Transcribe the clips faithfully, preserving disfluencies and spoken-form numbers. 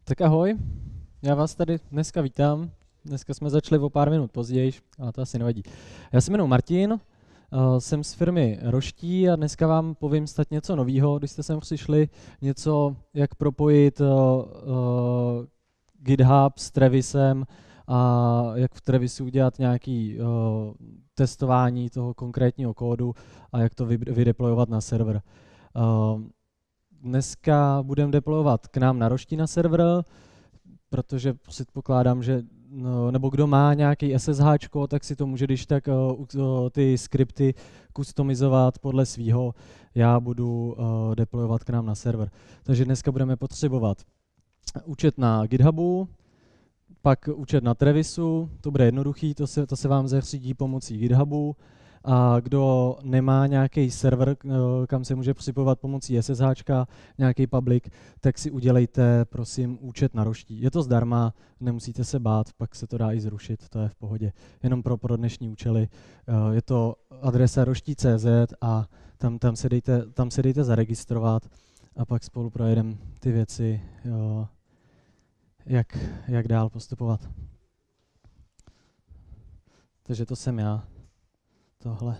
Tak ahoj, já vás tady dneska vítám. Dneska jsme začali o pár minut později, ale to asi nevadí. Já se jmenuji Martin, uh, jsem z firmy Roští a dneska vám povím snad něco nového, když jste sem přišli, něco, jak propojit uh, uh, GitHub s Travisem a jak v Travisu udělat nějaký uh, testování toho konkrétního kódu a jak to vydeployovat na server. Uh, dneska budeme deployovat k nám na Roští na server, protože předpokládám, že no, nebo kdo má nějaký S S H, tak si to může když tak uh, uh, ty skripty customizovat podle svýho. Já budu uh, deployovat k nám na server. Takže dneska budeme potřebovat účet na GitHubu, pak účet na Travisu, to bude jednoduchý, to se, to se vám zařídí pomocí GitHubu. A kdo nemá nějaký server, kam se může připojovat pomocí S S H, nějaký public, tak si udělejte, prosím, účet na Roští. Je to zdarma, nemusíte se bát, pak se to dá i zrušit, to je v pohodě. Jenom pro, pro dnešní účely. Je to adresa roští tečka cé zet a tam, tam, se dejte, tam se dejte zaregistrovat a pak spolu projedeme ty věci, jak, jak dál postupovat. Takže to jsem já. Tohle.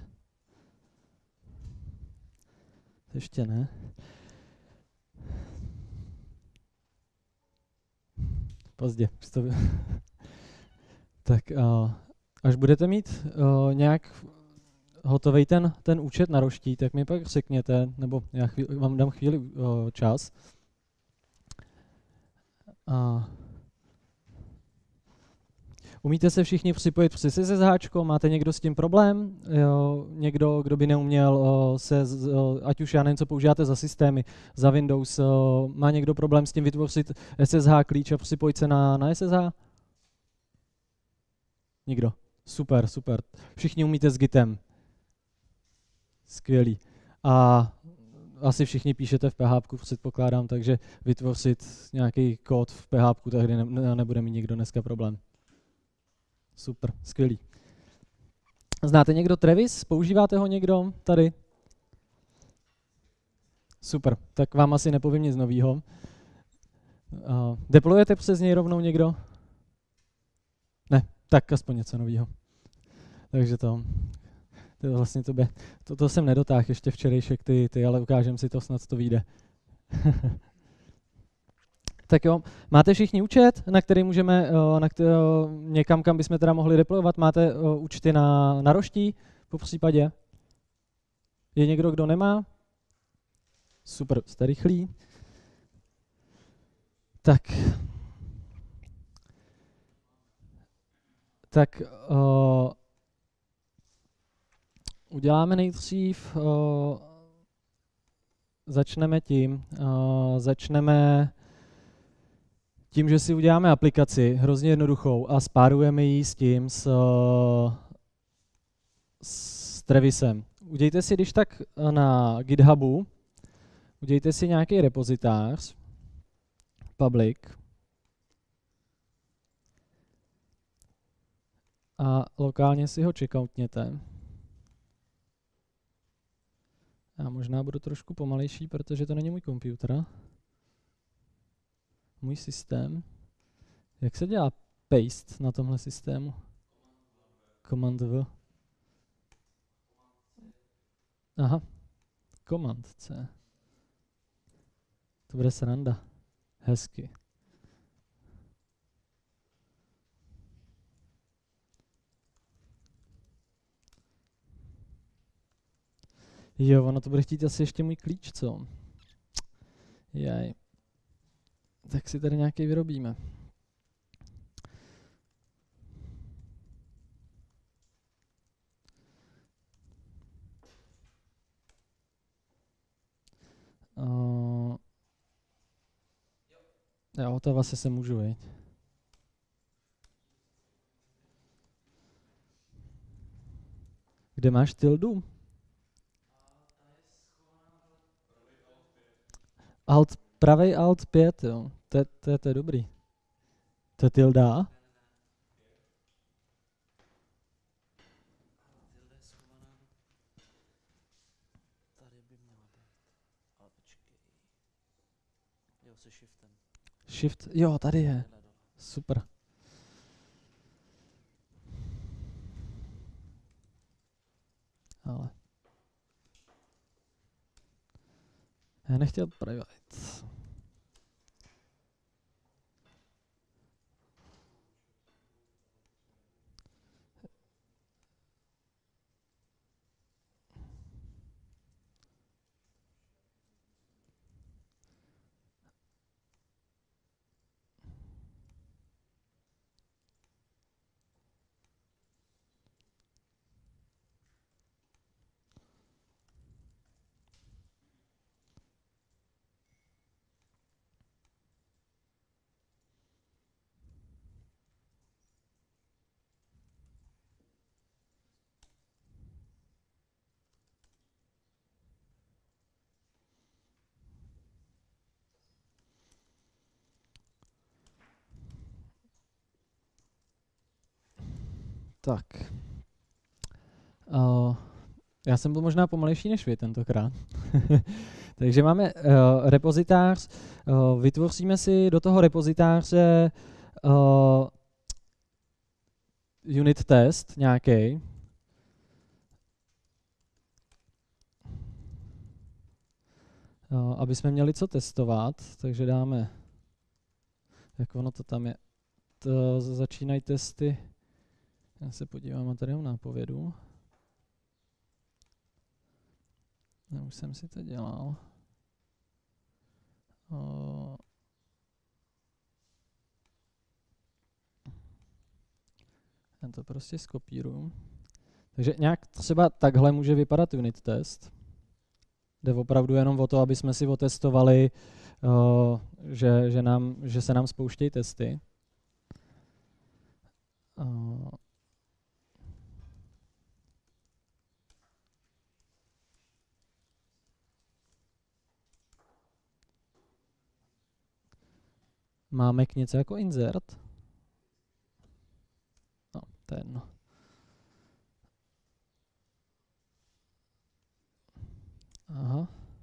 Ještě ne. Pozdě. Tak uh, až budete mít uh, nějak hotový ten, ten účet na Roští, tak mi pak řekněte, nebo já chvíli, vám dám chvíli uh, čas. Uh, Umíte se všichni připojit přes S S H? Máte někdo s tím problém? Jo, někdo, kdo by neuměl uh, se, uh, ať už já nevím, co používáte za systémy, za Windows, uh, má někdo problém s tím vytvořit S S H klíč a připojit se na, na S S H? Nikdo. Super, super. Všichni umíte s Gitem. Skvělý. A asi všichni píšete v P H P, předpokládám, takže vytvořit nějaký kód v P H P, tehdy ne, nebude mít nikdo dneska problém. Super, skvělý. Znáte někdo Travis? Používáte ho někdo tady? Super, tak vám asi nepovím nic novýho. Uh, deployujete přes něj rovnou někdo? Ne, tak aspoň něco novýho. Takže to, to vlastně tobě, to, to jsem nedotáhl ještě včerejšek ty, ty, ale ukážem si to, snad to vyjde. Tak jo, máte všichni účet, na který můžeme, na který, někam, kam bychom teda mohli deployovat, máte účty na, na Roští, po případě? Je někdo, kdo nemá? Super, jste rychlí. Tak. Tak uh, uděláme nejdřív, uh, začneme tím, uh, začneme tím, že si uděláme aplikaci, hrozně jednoduchou, a spárujeme ji s tím, s, s Travisem. Udějte si když tak na GitHubu, udějte si nějaký repozitář, public, a lokálně si ho checkoutněte. Já možná budu trošku pomalejší, protože to není můj počítač. Můj systém. Jak se dělá paste na tomhle systému? Command V. Aha. Command C. To bude sranda. Hezky. Jo, ono to bude chtít asi ještě můj klíč, co? Jaj. Tak si tady nějaký vyrobíme. Uh, jo, to vlastně se můžu, viď? Kde máš tildu? Alt, pravej alt pět, jo. To, to, to je dobrý. To je tilda? Shift, jo, tady je. Super. Ale já nechtěl private. Tak. Uh, já jsem byl možná pomalejší než vy tentokrát. Takže máme uh, repozitář, uh, vytvoříme si do toho repozitáře uh, unit test nějaký. Uh, aby jsme měli co testovat, takže dáme, jak ono to tam je, to začínají testy, já se podívám na tady nápovědu. Já už jsem si to dělal. Uh, já to prostě skopíruju. Takže nějak třeba takhle může vypadat unit test. Jde opravdu jenom o to, aby jsme si otestovali, uh, že, že, nám, že se nám spouštějí testy. Uh, máme k něco jako insert. No, to je jedno. Aha.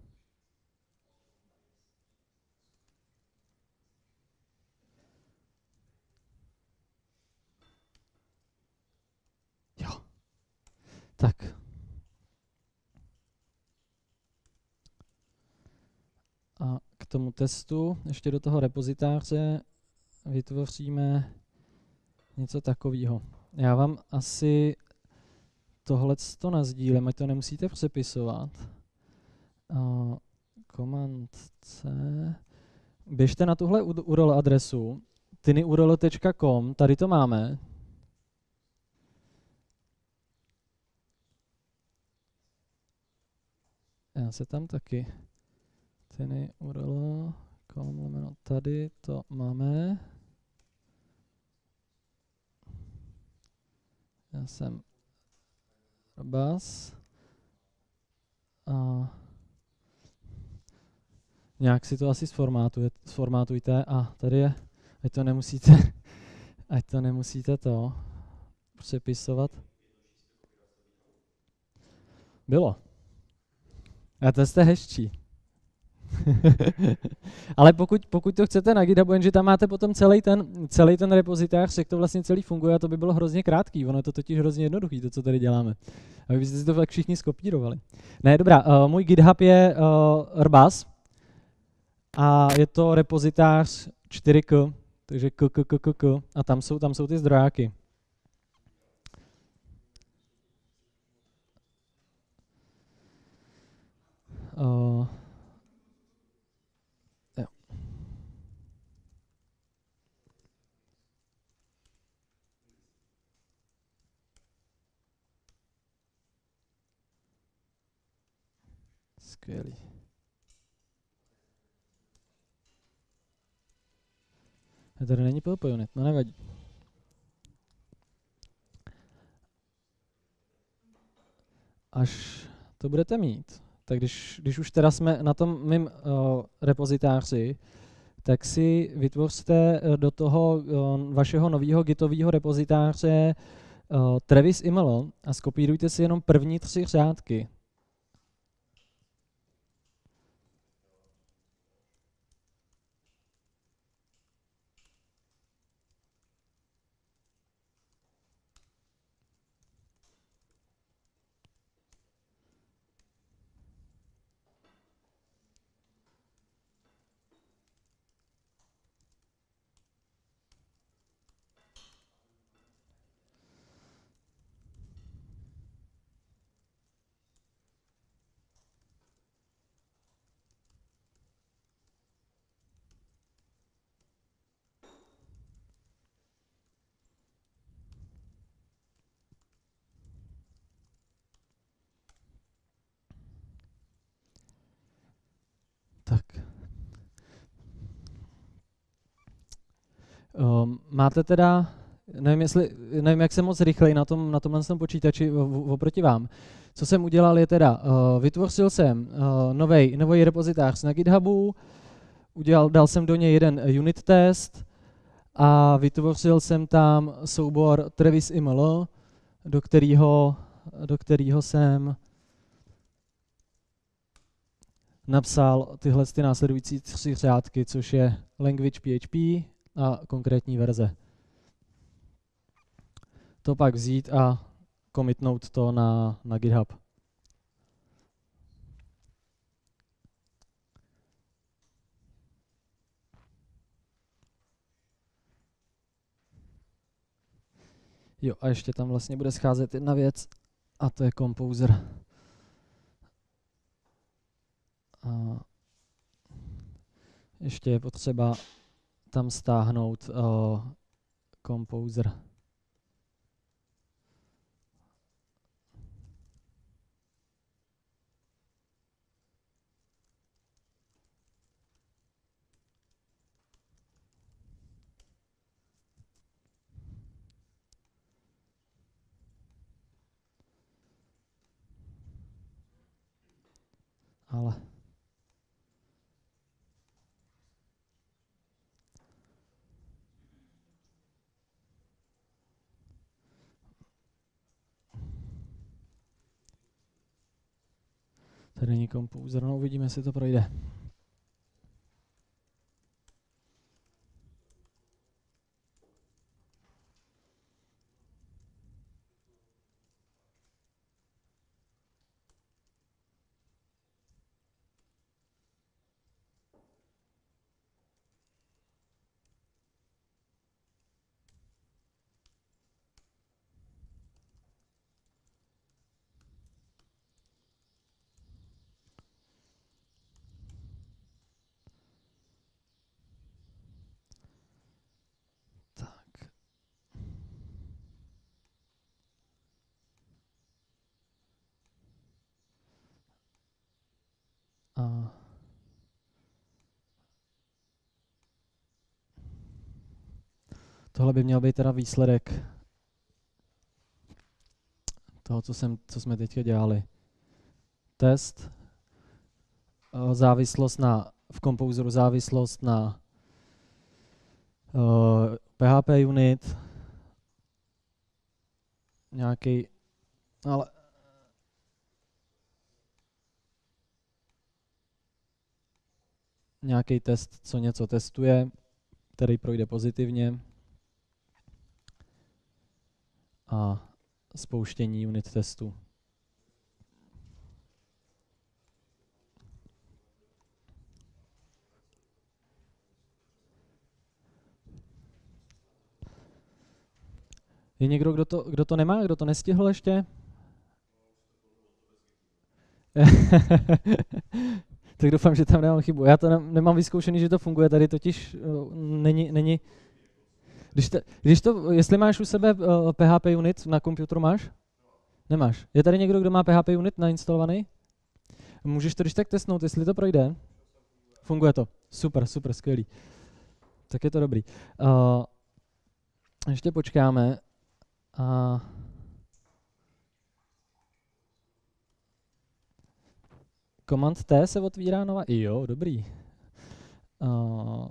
Jo. Tak. A k tomu testu ještě do toho repozitáře vytvoříme něco takového. Já vám asi tohleto nasdílím, ať to nemusíte přepisovat. Uh, Command C. Běžte na tuhle U R L adresu tinyurl tečka com, tady to máme. Já se tam taky. tinyurl tečka com lomeno tady to máme. Já jsem Bas. A nějak si to asi sformátujte. A tady je, ať to nemusíte, ať to nemusíte to přepisovat. Bylo. A to jste hezčí. Ale pokud, pokud to chcete na GitHubu, jenže tam máte potom celý ten, celý ten repozitář, jak to vlastně celý funguje, a to by bylo hrozně krátký. Ono je to totiž hrozně jednoduchý, to, co tady děláme. Aby byste si to tak všichni skopírovali. Ne, dobrá, uh, můj GitHub je uh, rbas a je to repozitář čtyři K, takže k, k, k, k, k, a tam jsou, tam jsou ty zdrojáky. Uh, Skvělý. Tady není P H P unit, no nevadí. Až to budete mít, tak když, když už teda jsme na tom mým uh, repozitáři, tak si vytvořte do toho uh, vašeho nového gitového repozitáře uh, Travis I M L a skopírujte si jenom první tři řádky. Um, máte teda, nevím, jestli, nevím, jak jsem moc rychlej na, tom, na tomhle tom počítači oproti vám. Co jsem udělal je teda, uh, vytvořil jsem uh, novej, nový repozitář na GitHubu, udělal, dal jsem do něj jeden unit test a vytvořil jsem tam soubor Travis I M L, do kterého, do kterého jsem napsal tyhle ty následující tři řádky, což je language P H P a konkrétní verze. To pak vzít a commitnout to na, na GitHub. Jo, a ještě tam vlastně bude scházet jedna věc, a to je Composer. A ještě je potřeba tam stáhnout uh, Composer. Ale tady není Composer, no uvidíme, jestli to projde. Tak. A tohle by měl být teda výsledek toho, co, jsem, co jsme teďka dělali. Test, závislost na, v Composeru závislost na uh, P H P unit, nějaký, ale nějaký test, co něco testuje, který projde pozitivně a spouštění unit testu. Je někdo, kdo to, kdo to nemá, kdo to nestihl ještě? Tak doufám, že tam nemám chybu. Já to ne, nemám vyzkoušený, že to funguje, tady totiž uh, není, není. Když, te, když to, jestli máš u sebe uh, P H P unit na počítači, máš? Nemáš. Je tady někdo, kdo má P H P unit nainstalovaný? Můžeš to když tak testnout, jestli to projde? Funguje to. Super, super, skvělý. Tak je to dobrý. Uh, ještě počkáme. Uh, Command T se otvírá nová. Jo, dobrý. Uh,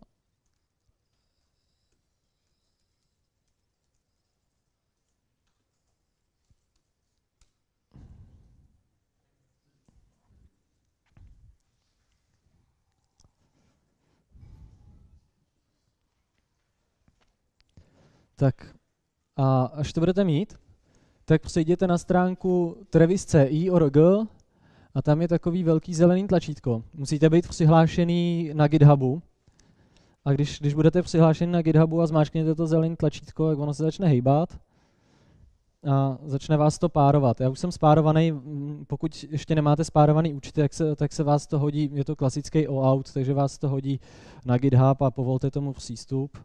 tak a až to budete mít, tak přejděte na stránku travis tečka c i tečka org a tam je takový velký zelený tlačítko. Musíte být přihlášený na GitHubu. A když, když budete přihlášeni na GitHubu a zmáčkněte to zelené tlačítko, tak ono se začne hejbat a začne vás to párovat. Já už jsem spárovaný, pokud ještě nemáte spárovaný účty, tak se, tak se vás to hodí, je to klasický O-out, takže vás to hodí na GitHub a povolte tomu přístup.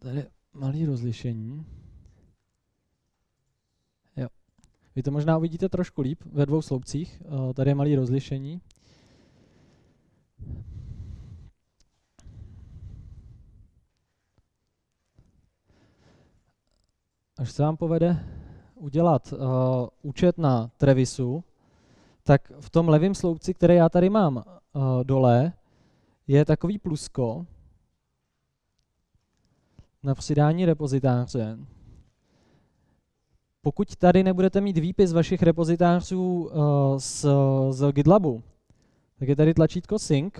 Tady je malý rozlišení. Jo. Vy to možná uvidíte trošku líp ve dvou sloupcích. Tady je malý rozlišení. Až se vám povede udělat uh, účet na Trevisu, tak v tom levém sloupci, který já tady mám uh, dole, je takový plusko na přidání repozitáře. Pokud tady nebudete mít výpis vašich repozitářů uh, z, z GitLabu, tak je tady tlačítko Sync.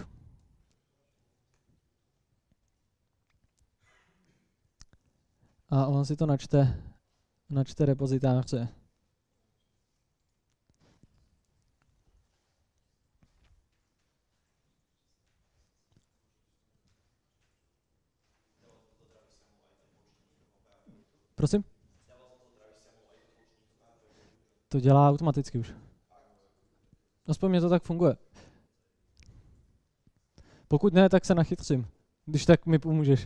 A on si to načte, načte repozitáře. Prosím? To dělá automaticky už. Aspoň mě to tak funguje. Pokud ne, tak se nachytřím. Když tak mi pomůžeš.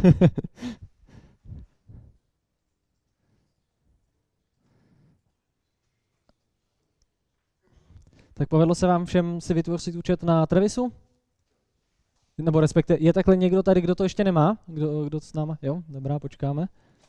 Tak povedlo se vám všem si vytvořit účet na Trevisu? Nebo respektive, je takhle někdo tady, kdo to ještě nemá? Kdo, kdo to s náma? Jo, dobrá, počkáme.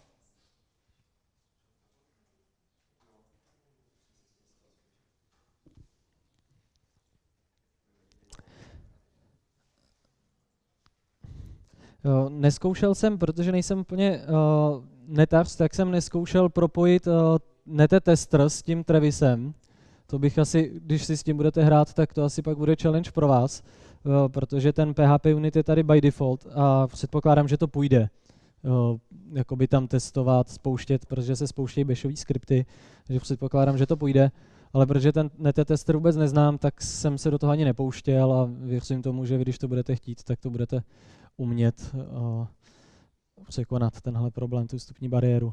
Jo, neskoušel jsem, protože nejsem úplně uh, netař, tak jsem neskoušel propojit uh, netetester s tím Trevisem. To bych asi, když si s tím budete hrát, tak to asi pak bude challenge pro vás, uh, protože ten P H P unit je tady by default a předpokládám, že to půjde. Uh, jakoby tam testovat, spouštět, protože se spouštějí bashové skripty, takže předpokládám, že to půjde. Ale protože ten netetester vůbec neznám, tak jsem se do toho ani nepouštěl a věřím tomu, že vy, když to budete chtít, tak to budete umět uh, překonat tenhle problém, tu vstupní bariéru.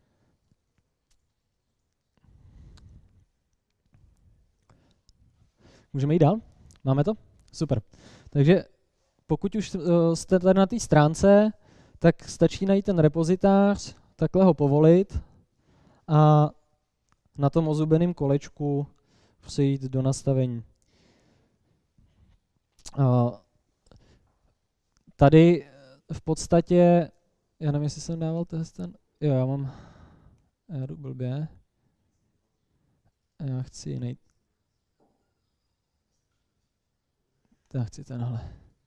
Můžeme jít dál? Máme to? Super. Takže pokud už uh, jste tady na té stránce, tak stačí najít ten repozitář, takhle ho povolit a na tom ozubeném kolečku přijít do nastavení. Uh, Tady v podstatě, já nevím, jestli jsem dával ten, jo, já mám, já jdu blbě, já chci jiný, já chci tenhle.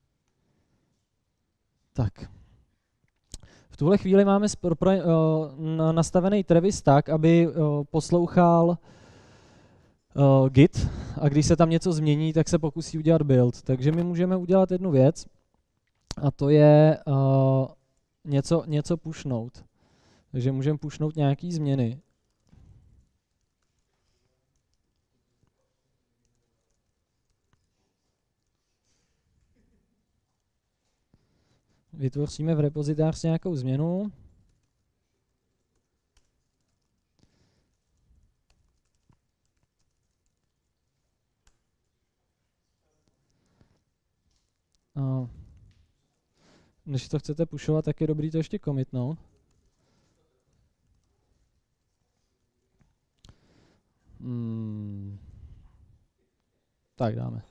Tak. V tuhle chvíli máme spro, pro, uh, nastavený Trevis tak, aby uh, poslouchal uh, Git a když se tam něco změní, tak se pokusí udělat build. Takže my můžeme udělat jednu věc, a to je uh, něco, něco pushnout. Takže můžeme pushnout nějaké změny. Vytvoříme v repozitáři nějakou změnu. Uh, Když to chcete pushovat, tak je dobrý to ještě commitnout. Hmm. Tak dáme.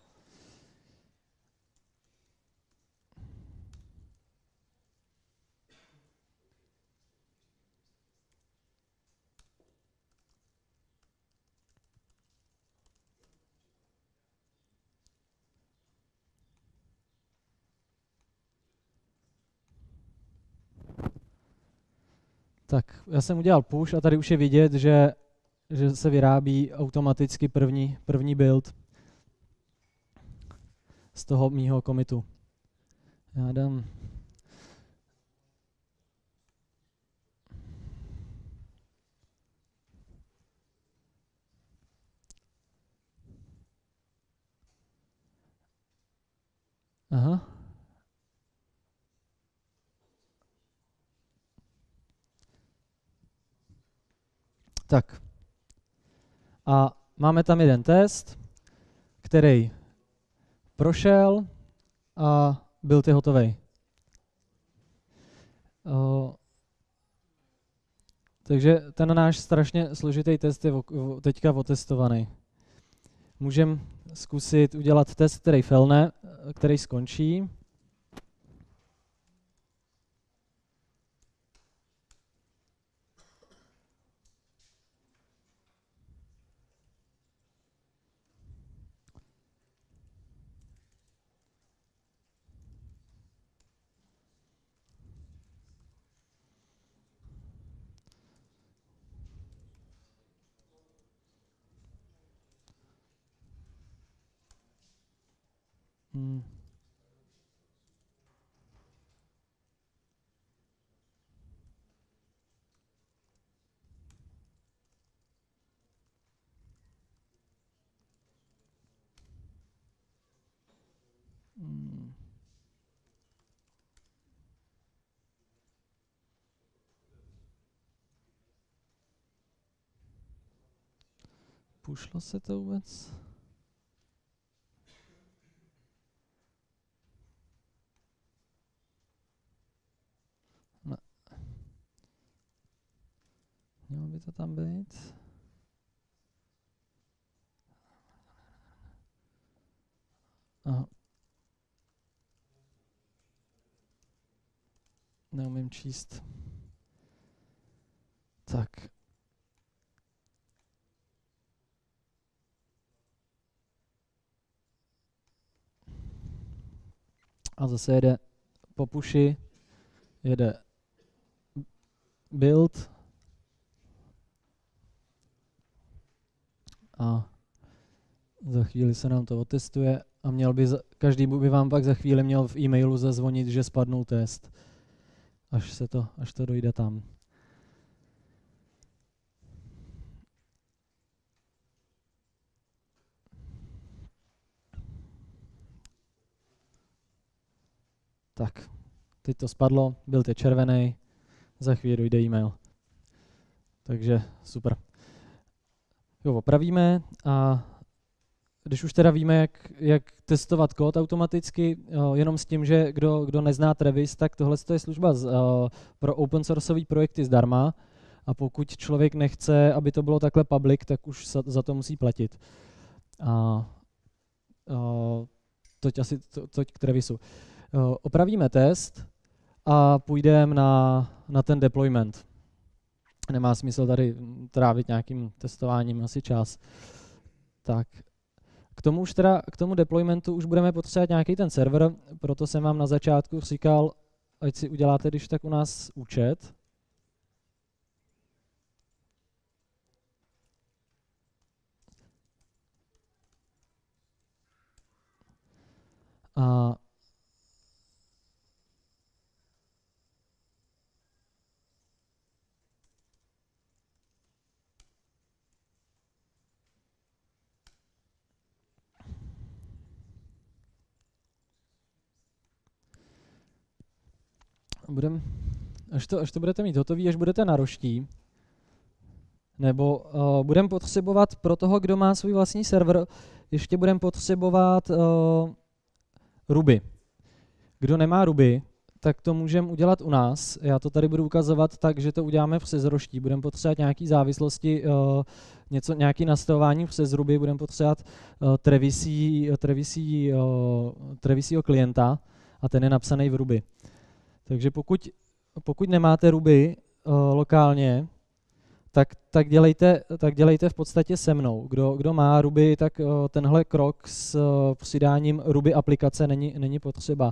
Tak, já jsem udělal push a tady už je vidět, že, že se vyrábí automaticky první, první build z toho mýho commitu. Já dám Aha. Tak. A máme tam jeden test, který prošel a byl ty hotovej. Takže ten náš strašně složitý test je teďka otestovaný. Můžeme zkusit udělat test, který failne, který skončí. Hmm. Hmm. Pušlo se to vůbec? Ne. Mělo by to tam být? Aha. Neumím číst. Tak. A zase jede po puši, jede build a za chvíli se nám to otestuje a měl by za, každý by vám pak za chvíli měl v e-mailu zazvonit, že spadnul test, až se to, až to dojde tam. Tak, teď to spadlo, byl to červený, za chvíli dojde e-mail. Takže super. Jo, opravíme a když už teda víme, jak, jak testovat kód automaticky, jo, jenom s tím, že kdo, kdo nezná Travis, tak tohle je služba z, uh, pro open sourceové projekty zdarma a pokud člověk nechce, aby to bylo takhle public, tak už za, za to musí platit. A uh, toť asi to, toť k Travisu. Uh, opravíme test a půjdeme na, na ten deployment. Nemá smysl tady trávit nějakým testováním asi čas. Tak. K tomu už teda, k tomu deploymentu už budeme potřebovat nějaký ten server, proto jsem vám na začátku říkal, ať si uděláte když tak u nás účet. A budem, až, to, až to budete mít hotový, až budete na roští, nebo uh, budeme potřebovat pro toho, kdo má svůj vlastní server, ještě budeme potřebovat uh, Ruby. Kdo nemá Ruby, tak to můžeme udělat u nás. Já to tady budu ukazovat tak, že to uděláme přes roští. Budeme potřebovat nějaké závislosti, uh, něco, nějaké nastavování přes Ruby, budeme potřebovat uh, Travisí, Travisí, uh, Travisího klienta a ten je napsaný v Ruby. Takže pokud, pokud nemáte Ruby uh, lokálně, tak, tak, dělejte, tak dělejte v podstatě se mnou. Kdo, kdo má Ruby, tak uh, tenhle krok s uh, přidáním Ruby aplikace není, není potřeba.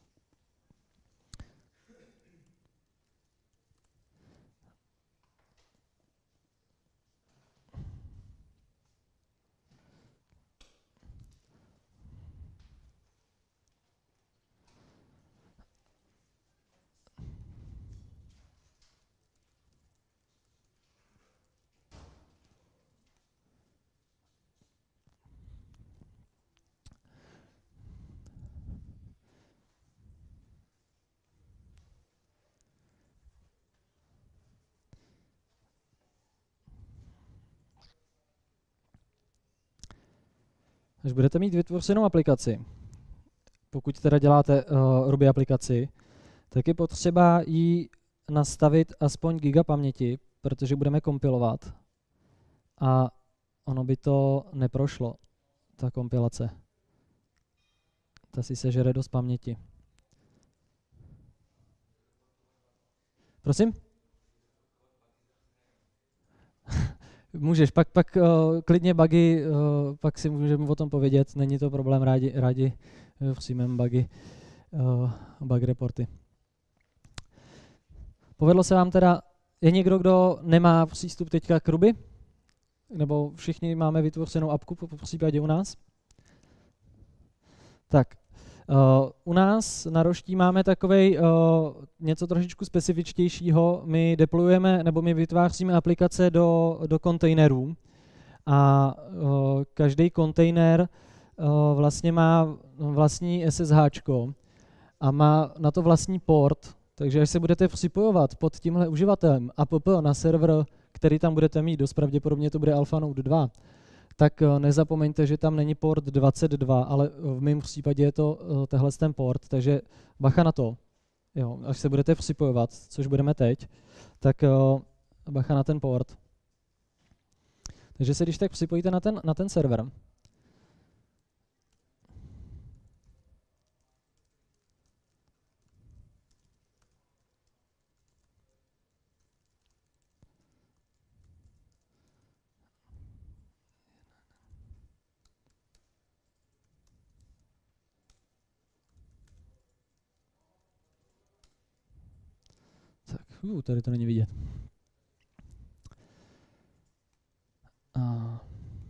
Až budete mít vytvořenou aplikaci, pokud teda děláte uh, Ruby aplikaci, tak je potřeba jí nastavit aspoň giga paměti, protože budeme kompilovat a ono by to neprošlo, ta kompilace. Ta si sežere dost paměti. Prosím? Můžeš, pak, pak uh, klidně bugy, uh, pak si můžeme o tom povědět, není to problém, rádi, rádi uh, přijmeme bugy, uh, bug reporty. Povedlo se vám teda, je někdo, kdo nemá přístup teďka k Ruby? Nebo všichni máme vytvořenou apku po případě u nás? Tak, uh, u nás na Roští máme takovej uh, něco trošičku specifičtějšího. My deployujeme, nebo my vytváříme aplikace do, do kontejnerů a uh, každý kontejner uh, vlastně má vlastní S S H a má na to vlastní port, takže až se budete připojovat pod tímhle uživatelem app na server, který tam budete mít, dost pravděpodobně to bude Alpha Node dva, tak nezapomeňte, že tam není port dvacet dva, ale v mém případě je to tehle ten port, takže bacha na to. Jo, až se budete připojovat, což budeme teď, tak bacha na ten port. Takže se když tak připojíte na ten, na ten server, Uh, tady to není vidět. A...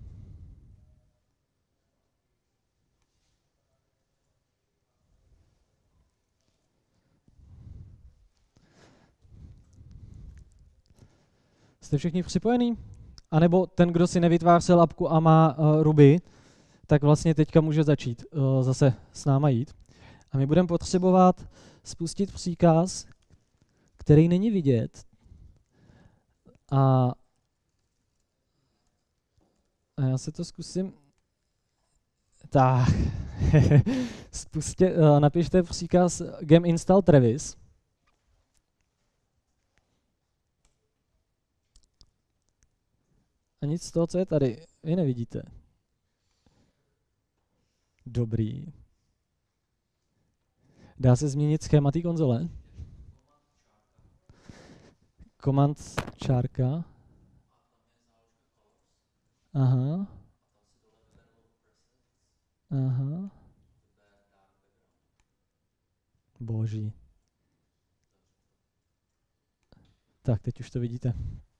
Jste všichni připojení? A nebo ten, kdo si nevytvářel apku a má uh, Ruby, tak vlastně teďka může začít uh, zase s náma jít. A my budeme potřebovat spustit příkaz, který není vidět. A, a já se to zkusím. Tak. Spustě, uh, napište příkaz gem install Travis. A nic z toho, co je tady, vy nevidíte. Dobrý. Dá se změnit schéma té konzole? Command čárka. Aha. Aha. Boží. Tak, teď už to vidíte.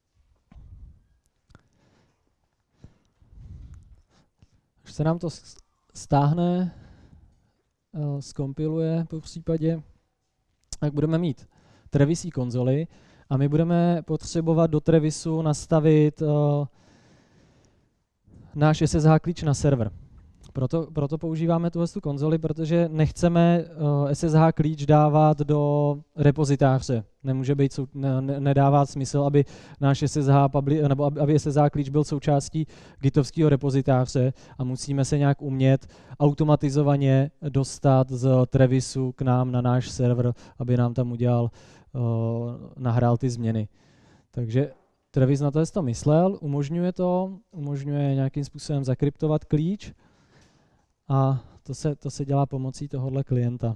Až se nám to stáhne, zkompiluje po případě, tak budeme mít Travisí konzoli a my budeme potřebovat do Travisu nastavit uh, náš S S H klíč na server. Proto, proto používáme tuhle konzoli, protože nechceme uh, S S H klíč dávat do repozitáře. Nemůže být, ne, nedává smysl, aby náš S S H, publi, nebo aby S S H klíč byl součástí gitovského repozitáře a musíme se nějak umět automatizovaně dostat z Travisu k nám na náš server, aby nám tam udělal, uh, nahrál ty změny. Takže Travis na to to myslel, umožňuje to, umožňuje nějakým způsobem zakryptovat klíč a to se, to se dělá pomocí tohohle klienta.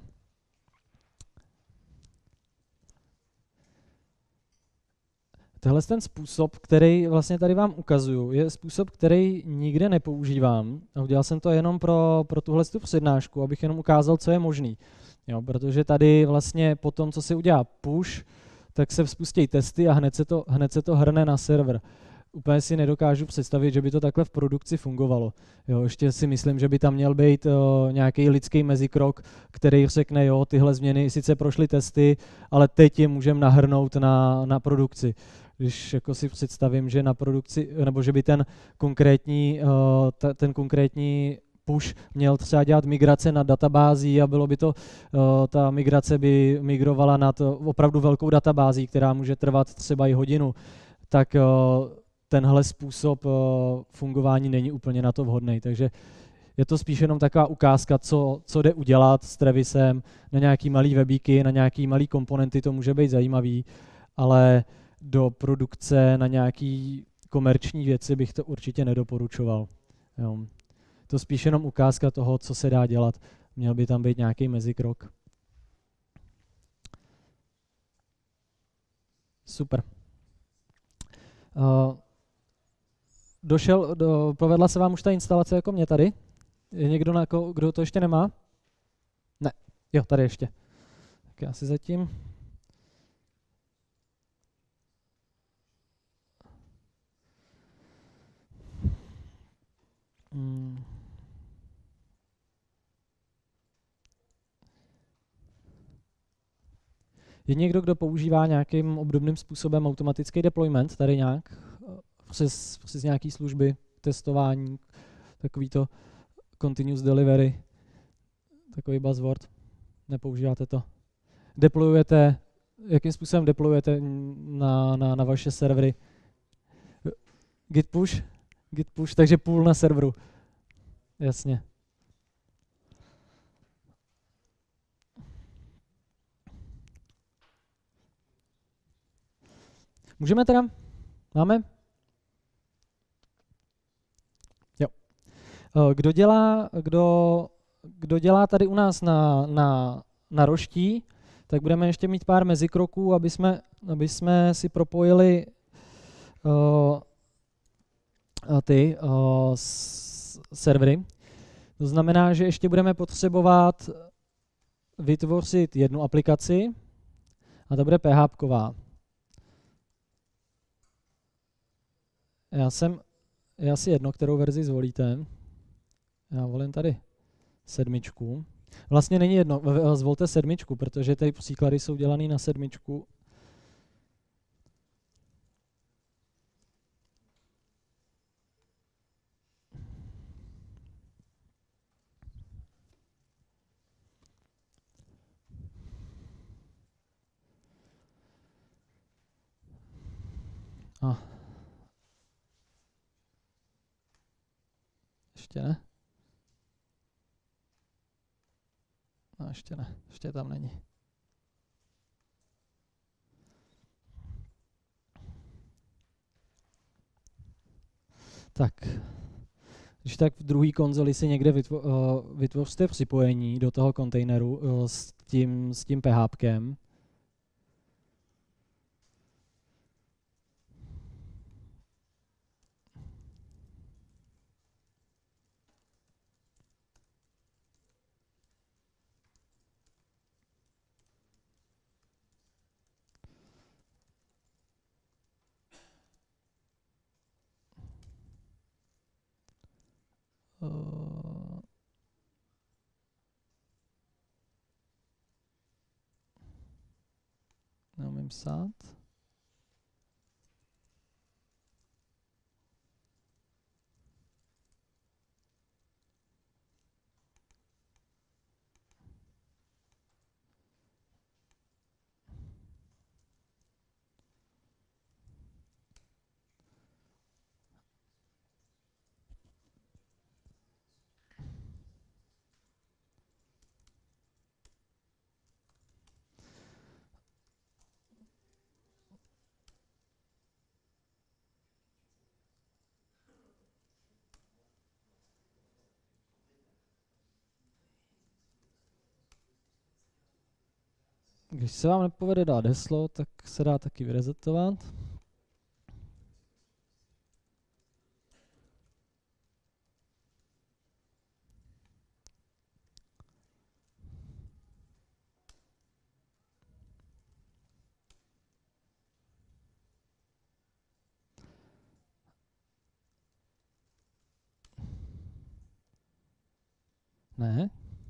Tenhle ten způsob, který vlastně tady vám ukazuju, je způsob, který nikde nepoužívám. Udělal jsem to jenom pro, pro tuhle přednášku, abych jenom ukázal, co je možný. Jo, protože tady vlastně po tom, co se udělá push, tak se spustí testy a hned se to, hned se to hrne na server. Úplně si nedokážu představit, že by to takhle v produkci fungovalo. Jo, ještě si myslím, že by tam měl být uh, nějaký lidský mezikrok, který řekne, jo, tyhle změny sice prošly testy, ale teď je můžeme nahrnout na, na produkci. Když jako si představím, že na produkci, nebo že by ten konkrétní, uh, ta, ten konkrétní push měl třeba dělat migrace na databází a bylo by to, uh, ta migrace by migrovala nad opravdu velkou databází, která může trvat třeba i hodinu, tak uh, tenhle způsob uh, fungování není úplně na to vhodný. Takže je to spíš jenom taková ukázka, co, co jde udělat s Travisem na nějaký malý webíky, na nějaký malý komponenty, to může být zajímavý, ale do produkce na nějaký komerční věci bych to určitě nedoporučoval. Jo. To spíš jenom ukázka toho, co se dá dělat. Měl by tam být nějaký mezikrok. Super. Uh, došel, do, povedla se vám už ta instalace jako mě tady? Je někdo, na ko, kdo to ještě nemá? Ne. Jo, tady ještě. Tak já si zatím... Hmm. Je někdo, kdo používá nějakým obdobným způsobem automatický deployment, tady nějak, přes, přes nějaký služby, testování, takový to continuous delivery, takový buzzword, nepoužíváte to. Deployujete, jakým způsobem deployujete na, na, na vaše servery? Git push? Git push, takže půl na serveru. Jasně. Můžeme teda? Máme? Jo. Kdo dělá, kdo, kdo dělá tady u nás na, na, na roští, tak budeme ještě mít pár mezikroků, aby jsme, aby jsme si propojili uh, ty uh, servery. To znamená, že ještě budeme potřebovat vytvořit jednu aplikaci a to bude PHPková. Já jsem, já si jedno, kterou verzi zvolíte. Já volím tady sedmičku. Vlastně není jedno, zvolte sedmičku, protože ty příklady jsou dělané na sedmičku. A. Ještě ne? No, ještě ne, ještě tam není. Tak, když tak v druhé konzoli si někde vytvo, uh, vytvořte připojení do toho kontejneru uh, s tím, s tím PHPkem. Uh, neumím psát. Když se vám nepovede dát heslo, tak se dá taky vyrezetovat. Ne.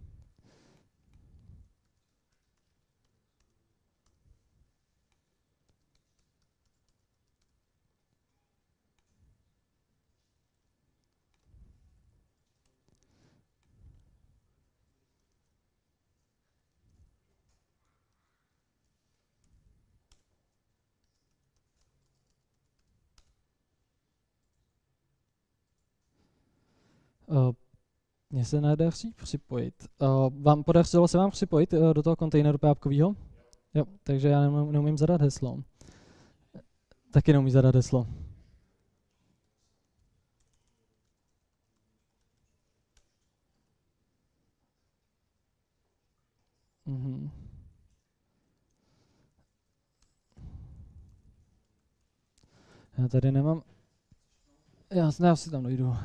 Uh, Mně se nedaří připojit. Uh, vám podařilo se vám připojit uh, do toho kontejneru PHPkovýho? Jo, takže já neumím, neumím zadat heslo. Taky neumí zadat heslo. Mhm. Já tady nemám... Já, já si tam dojdu.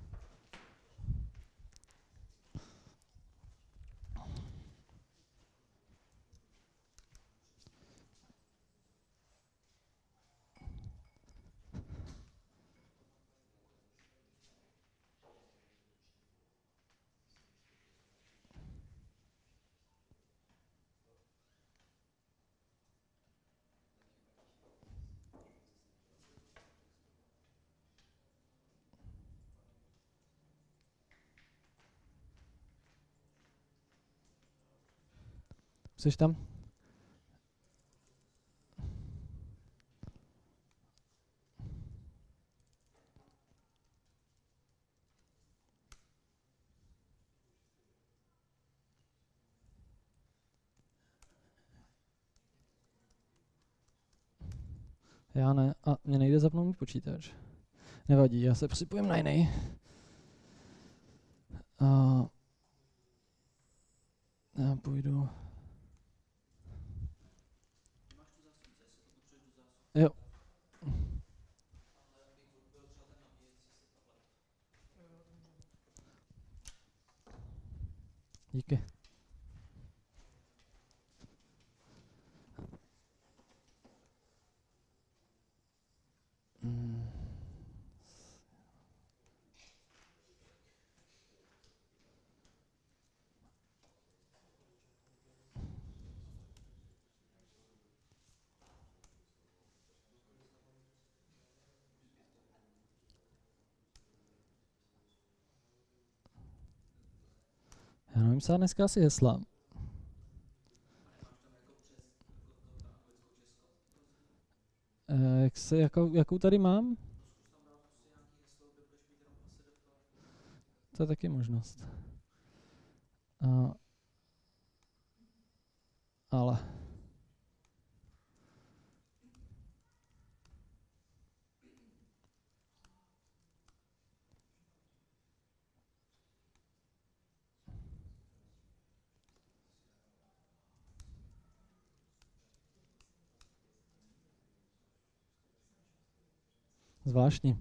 Jsi tam? Já ne. A mě nejde zapnout můj počítač. Nevadí, já se připojím na jiný. A já půjdu. Jo. Díky. Hmm. Já nevím, psát dneska asi hesla. Eh, jak se, jakou, jakou tady mám? To je taky možnost. A, ale... Zvláštní.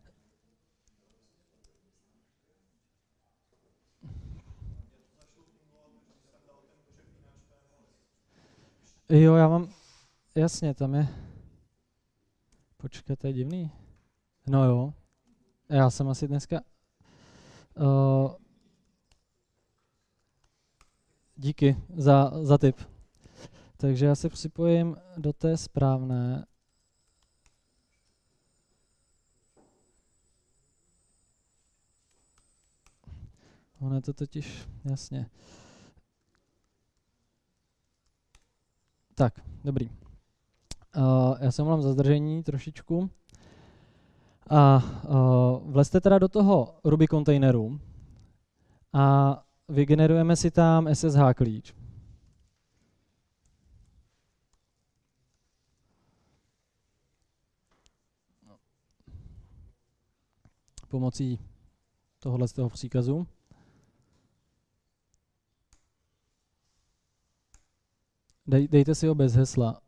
Jo, já mám... Jasně, tam je... Počkej, to je divný. No jo. Já jsem asi dneska... Uh, díky za, za tip. Takže já se připojím do té správné. Ono je to totiž... Jasně. Tak, dobrý. Uh, já se omlouvám za zdržení trošičku. A uh, vlezte teda do toho Ruby kontejneru a vygenerujeme si tam S S H klíč. Pomocí tohohle z toho příkazu. Dej, dejte si ho bez hesla.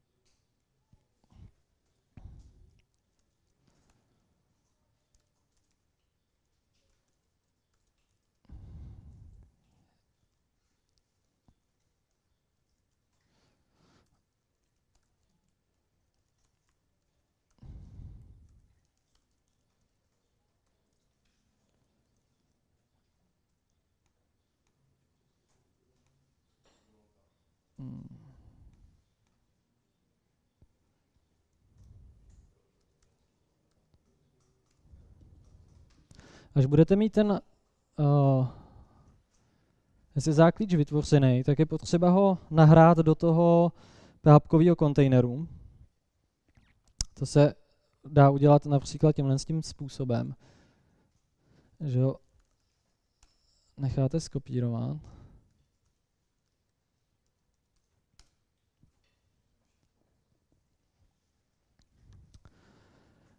Hmm. Až budete mít ten uh, S S H klíč vytvořený, tak je potřeba ho nahrát do toho PHPkového kontejneru. To se dá udělat například tímhle tím způsobem, že ho necháte skopírovat.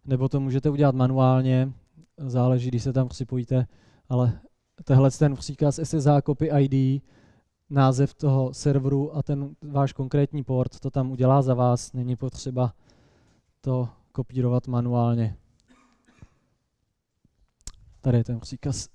nebo to můžete udělat manuálně, záleží, když se tam připojíte, ale tehle ten příkaz S S H copy I D, název toho serveru a ten váš konkrétní port to tam udělá za vás, není potřeba to kopírovat manuálně. Tady je ten příkaz.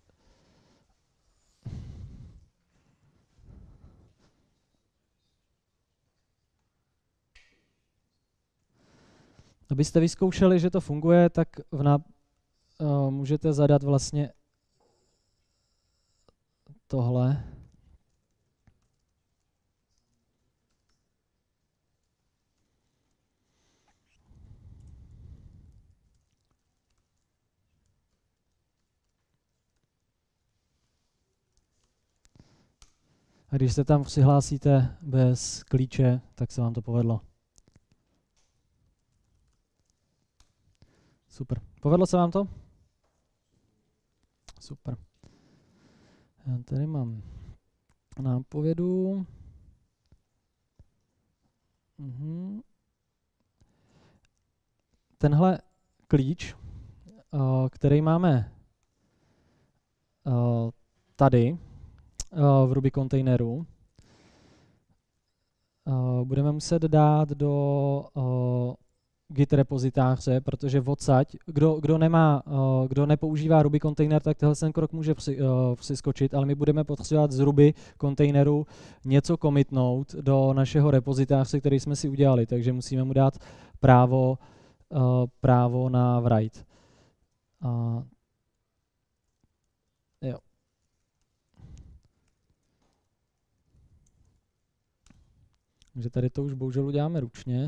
Abyste vyzkoušeli, že to funguje, tak v náp- uh, můžete zadat vlastně tohle. A když se tam přihlásíte bez klíče, tak se vám to povedlo. Super. Povedlo se vám to? Super. Já tady mám nápovědu. Mhm. Tenhle klíč, který máme tady v Ruby kontejneru, budeme muset dát do Git repozitáře, protože odsaď, kdo, kdo, nemá, kdo nepoužívá Ruby kontejner, tak tenhle ten krok může při, přiskočit, ale my budeme potřebovat z Ruby kontejneru něco commitnout do našeho repozitáře, který jsme si udělali, takže musíme mu dát právo, právo na write. A jo. Takže tady to už bohužel uděláme ručně.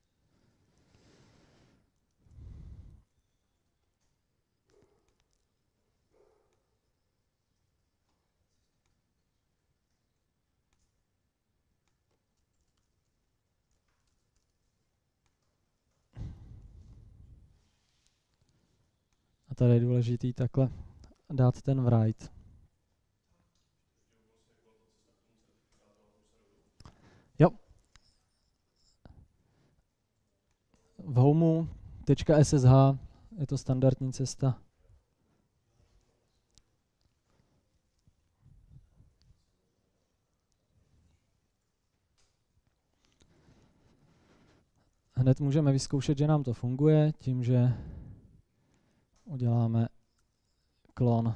A tady je důležitý takhle dát ten write. Jo. V homeu.ssh je to standardní cesta. Hned můžeme vyzkoušet, že nám to funguje tím, že uděláme klon.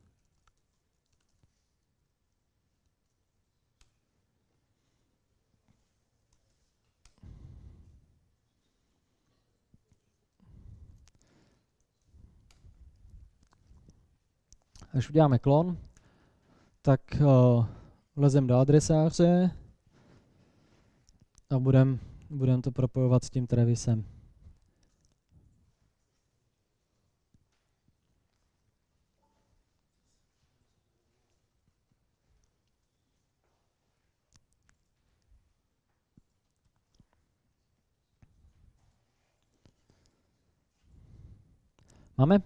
Až uděláme klon, tak uh, vlezem do adresáře a budeme budem to propojovat s tím Travisem. Máme?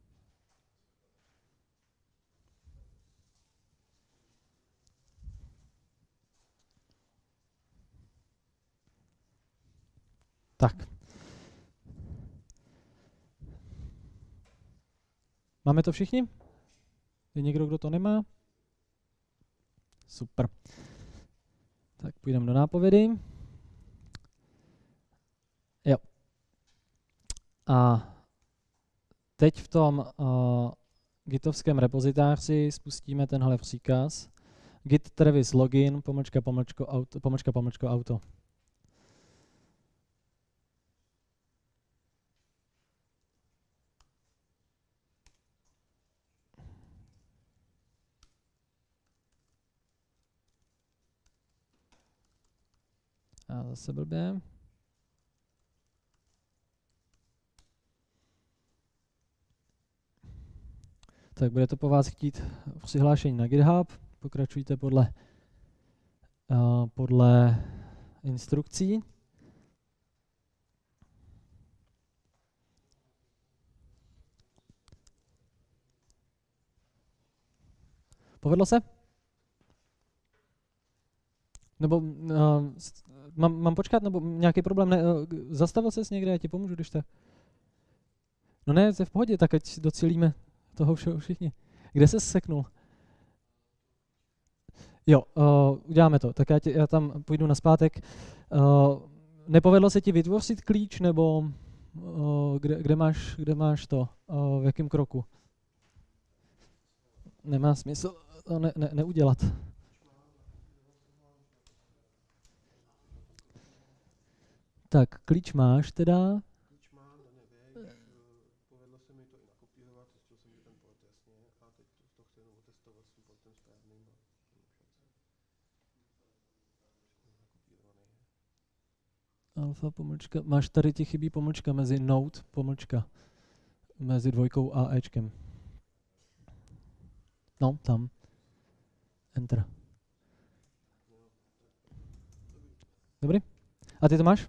Tak. Máme to všichni? Je někdo, kdo to nemá? Super. Tak půjdeme do nápovědy. Jo. A teď v tom uh, gitovském repozitáři spustíme tenhle příkaz. Git Travis login, pomlčka, pomlčko, auto, pomlčka, pomlčko, auto. A zase blbě. Tak bude to po vás chtít přihlášení na GitHub. Pokračujte podle, uh, podle instrukcí. Povedlo se? Nebo uh, mám, mám počkat, nebo nějaký problém? Ne, uh, zastavil ses někde, já ti pomůžu, když tak. No ne, to je v pohodě, tak ať docílíme toho všeho všichni. Kde se seknul? Jo, uh, uděláme to. Tak já, tě, já tam půjdu nazpátek. Uh, nepovedlo se ti vytvořit klíč, nebo uh, kde, kde, máš, kde máš to? Uh, v jakém kroku? Nemá smysl to ne, ne, neudělat. Tak, klíč máš teda. Klíč mám, nevěš, povedlo se mi to i nakopírovat, zjistil jsem, že ten port jasně, a teď to chci jenom otestovat s tím portem správným. Alfa pomlčka, máš tady ti chybí pomlčka mezi node, pomlčka, mezi dvojkou a Ečkem. No, tam. Enter. Dobrý? A ty to máš?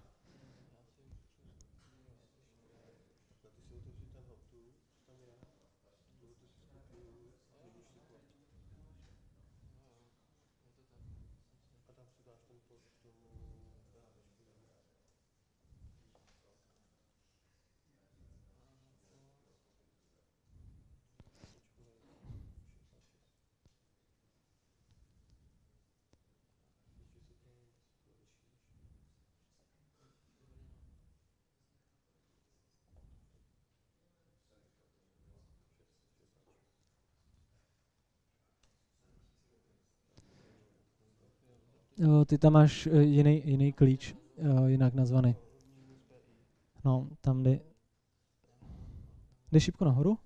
Ty tam máš jiný, jiný klíč, jinak nazvaný. No, tam jde. Jde šipku nahoru?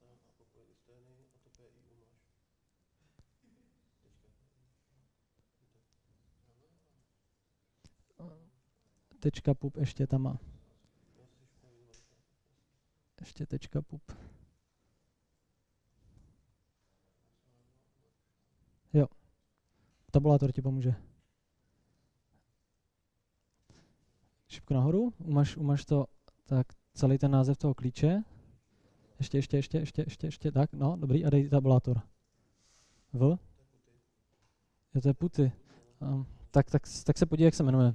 Tečka pup ještě tam má. Ještě tečka pup. Jo. Tabulátor ti pomůže. Šipku nahoru, umaž, umaž to, tak celý ten název toho klíče. Ještě, ještě, ještě, ještě, ještě, ještě, tak, no, dobrý, a dej tabulátor. V? Jo, to je puty. Um, tak, tak, tak se podívej, jak se jmenuje.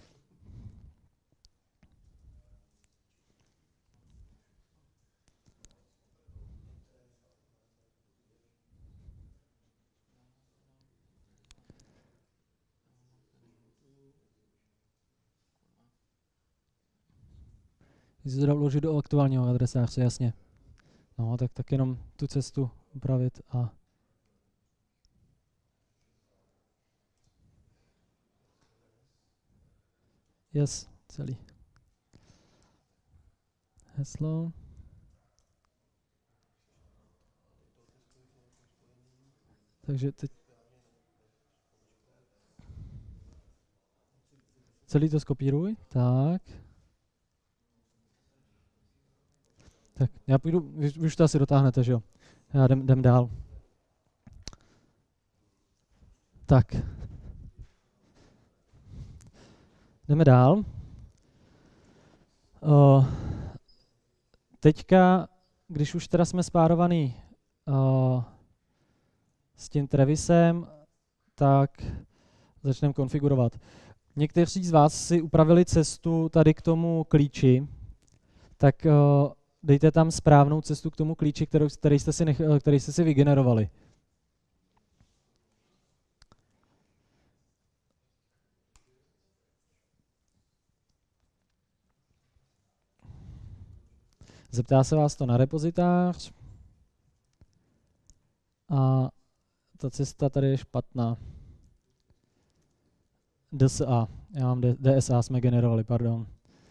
Když se dá vložit do aktuálního adresáře, jasně. No, tak, tak jenom tu cestu upravit a... Yes, celý. Heslo. Takže teď... Celý to skopíruj, tak. Tak, já půjdu, vy, vy už to asi dotáhnete, že jo? Já jdem, jdem dál. Tak. Jdeme dál. Uh, teďka, když už teda jsme spárovaný uh, s tím Travisem, tak začneme konfigurovat. Někteří z vás si upravili cestu tady k tomu klíči, tak uh, dejte tam správnou cestu k tomu klíči, kterou, který, jste si nech, který jste si vygenerovali. Zeptá se vás to na repozitář a ta cesta tady je špatná. D S A, já mám D S A, jsme generovali, pardon.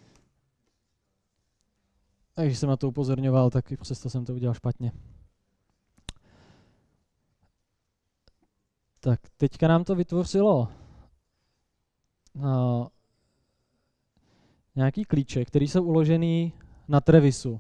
A když jsem na to upozorňoval, tak i přesto jsem to udělal špatně. Tak, teďka nám to vytvořilo uh, nějaký klíče, které jsou uložený na Travisu.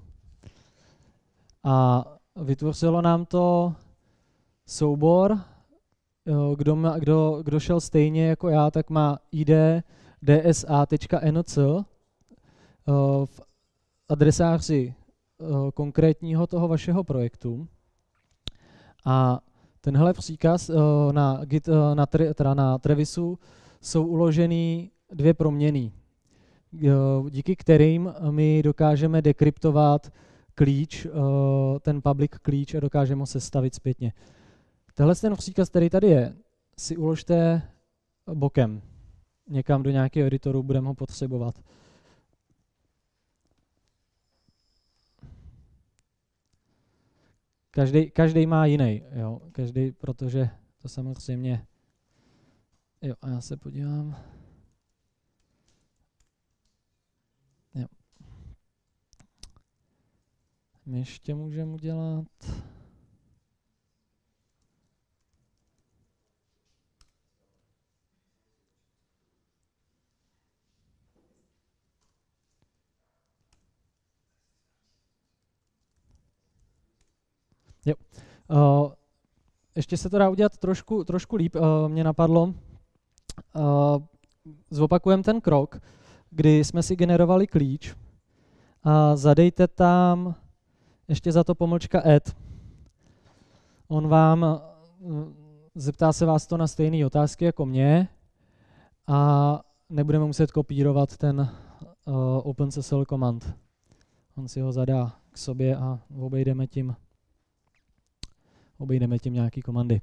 A vytvořilo nám to soubor, kdo, má, kdo, kdo šel stejně jako já, tak má I D dsa.nc v adresáři konkrétního toho vašeho projektu. A tenhle příkaz na, Git, na, teda na Travisu jsou uložený dvě proměnný, díky kterým my dokážeme dekryptovat klíč, ten public klíč a dokážeme ho sestavit zpětně. Tenhle ten příkaz, který tady je, si uložte bokem. Někam do nějakého editoru budeme ho potřebovat. Každý, každý má jiný, jo, každý, protože to samozřejmě, jo, a já se podívám. Jo. My ještě můžeme udělat. Jo. Uh, ještě se to dá udělat trošku, trošku líp, uh, mě napadlo. Uh, zopakujeme ten krok, kdy jsme si generovali klíč a zadejte tam ještě za to pomlčka add. On vám, uh, zeptá se vás to na stejné otázky jako mě a nebudeme muset kopírovat ten uh, OpenSSL command. On si ho zadá k sobě a obejdeme tím obejdeme tím nějaký komandy.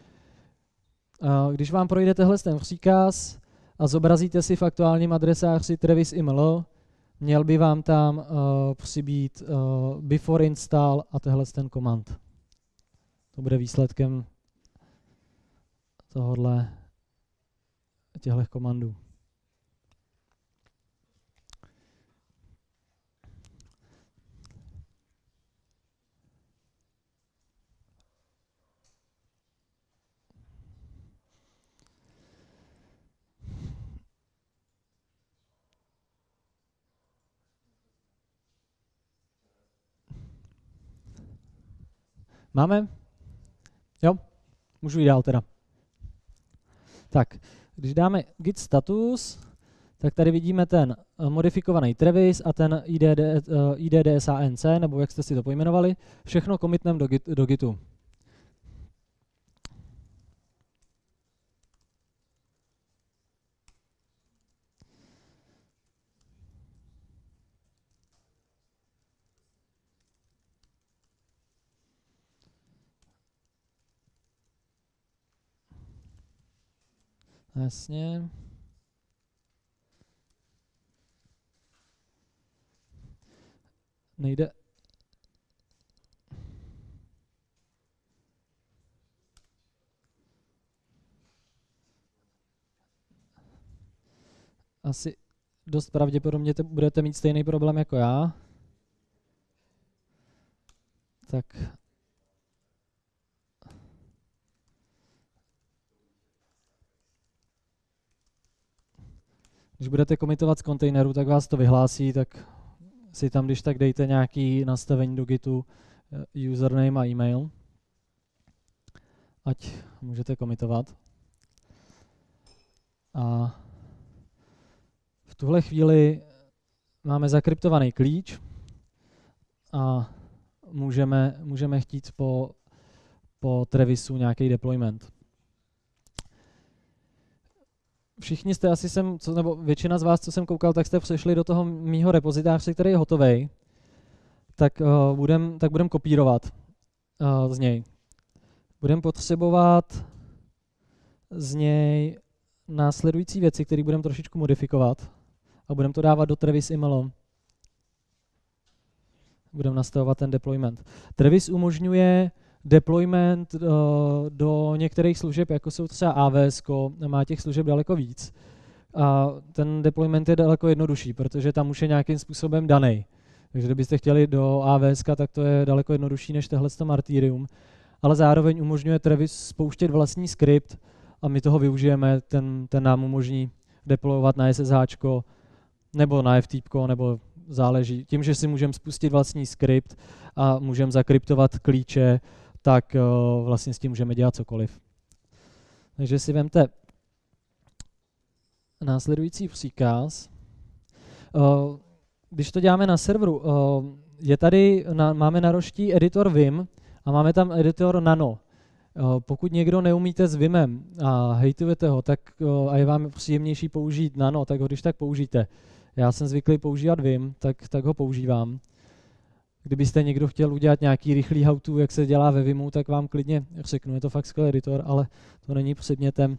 Když vám projde tenhle ten příkaz a zobrazíte si v aktuálním adresáři Travis I M L, měl by vám tam uh, přibýt uh, before install a tenhle ten command. To bude výsledkem tohohle těchto komandů. Máme? Jo? Můžu jít dál teda. Tak, když dáme git status, tak tady vidíme ten modifikovaný Travis a ten I D D, uh, I D D S A N C, nebo jak jste si to pojmenovali, všechno commitneme do, git, do Gitu. Jasně. Nejde. Asi dost pravděpodobně budete mít stejný problém jako já. Tak. Když budete komitovat z kontejneru, tak vás to vyhlásí, tak si tam když tak dejte nějaký nastavení do Gitu, username a e-mail, ať můžete komitovat. A v tuhle chvíli máme zakryptovaný klíč a můžeme, můžeme chtít po, po Travisu nějaký deployment. Všichni jste asi sem, co, nebo většina z vás, co jsem koukal, tak jste přešli do toho mýho repozitáře, který je hotovej, tak uh, budem, tak budem kopírovat uh, z něj. Budeme potřebovat z něj následující věci, které budeme trošičku modifikovat a budeme to dávat do Travis I M L. Budeme nastavovat ten deployment. Travis umožňuje deployment uh, do některých služeb, jako jsou třeba A W S, má těch služeb daleko víc. A ten deployment je daleko jednodušší, protože tam už je nějakým způsobem daný. Takže kdybyste chtěli do A W S, tak to je daleko jednodušší než tohle Martyrium. Ale zároveň umožňuje Travis spouštět vlastní skript a my toho využijeme, ten, ten nám umožní deployovat na S S H nebo na F T P, nebo záleží. Tím, že si můžeme spustit vlastní skript a můžeme zakryptovat klíče, tak uh, vlastně s tím můžeme dělat cokoliv. Takže si vemte následující příkaz. Uh, když to děláme na serveru, uh, je tady, na, máme na roští editor Vim a máme tam editor Nano. Uh, pokud někdo neumíte s Vimem a hejtujete ho, tak uh, a je vám příjemnější použít Nano, tak ho když tak použijte. Já jsem zvyklý používat Vim, tak, tak ho používám. kdybyste někdo chtěl udělat nějaký rychlý how-to, jak se dělá ve Vimu, tak vám klidně řeknu, je to fakt skvělý editor, ale to není předmětem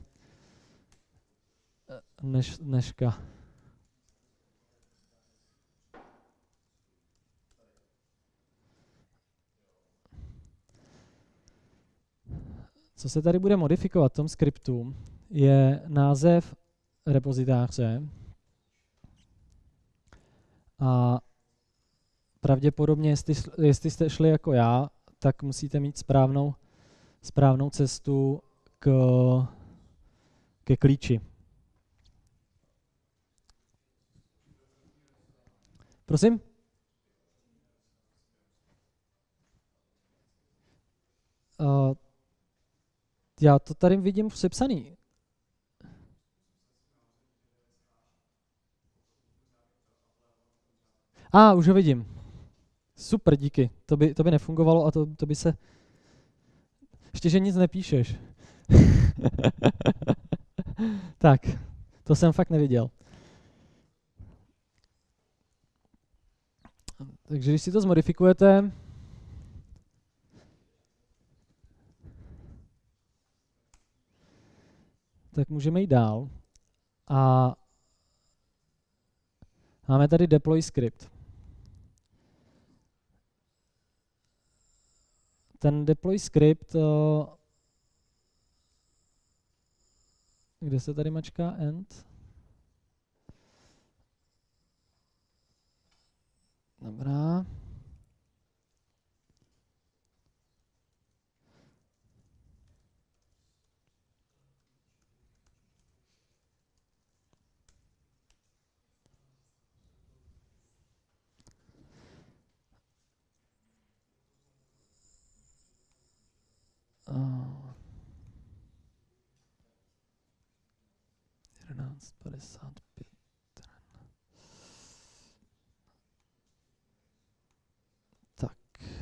dneš, dneška. Co se tady bude modifikovat v tom skriptu, je název repozitáře a pravděpodobně, jestli, jestli jste šli jako já, tak musíte mít správnou, správnou cestu k, ke klíči. Prosím? Uh, já to tady vidím přepsaný. A, ah, už ho vidím. Super, díky. To by, to by nefungovalo a to, to by se... Ještě, že nic nepíšeš. Tak, to jsem fakt neviděl. Takže když si to zmodifikujete, tak můžeme jít dál. A máme tady deploy script. Ten deploy script, kde se tady mačká end? Dobrá. jedenáct padesát pět. Tak.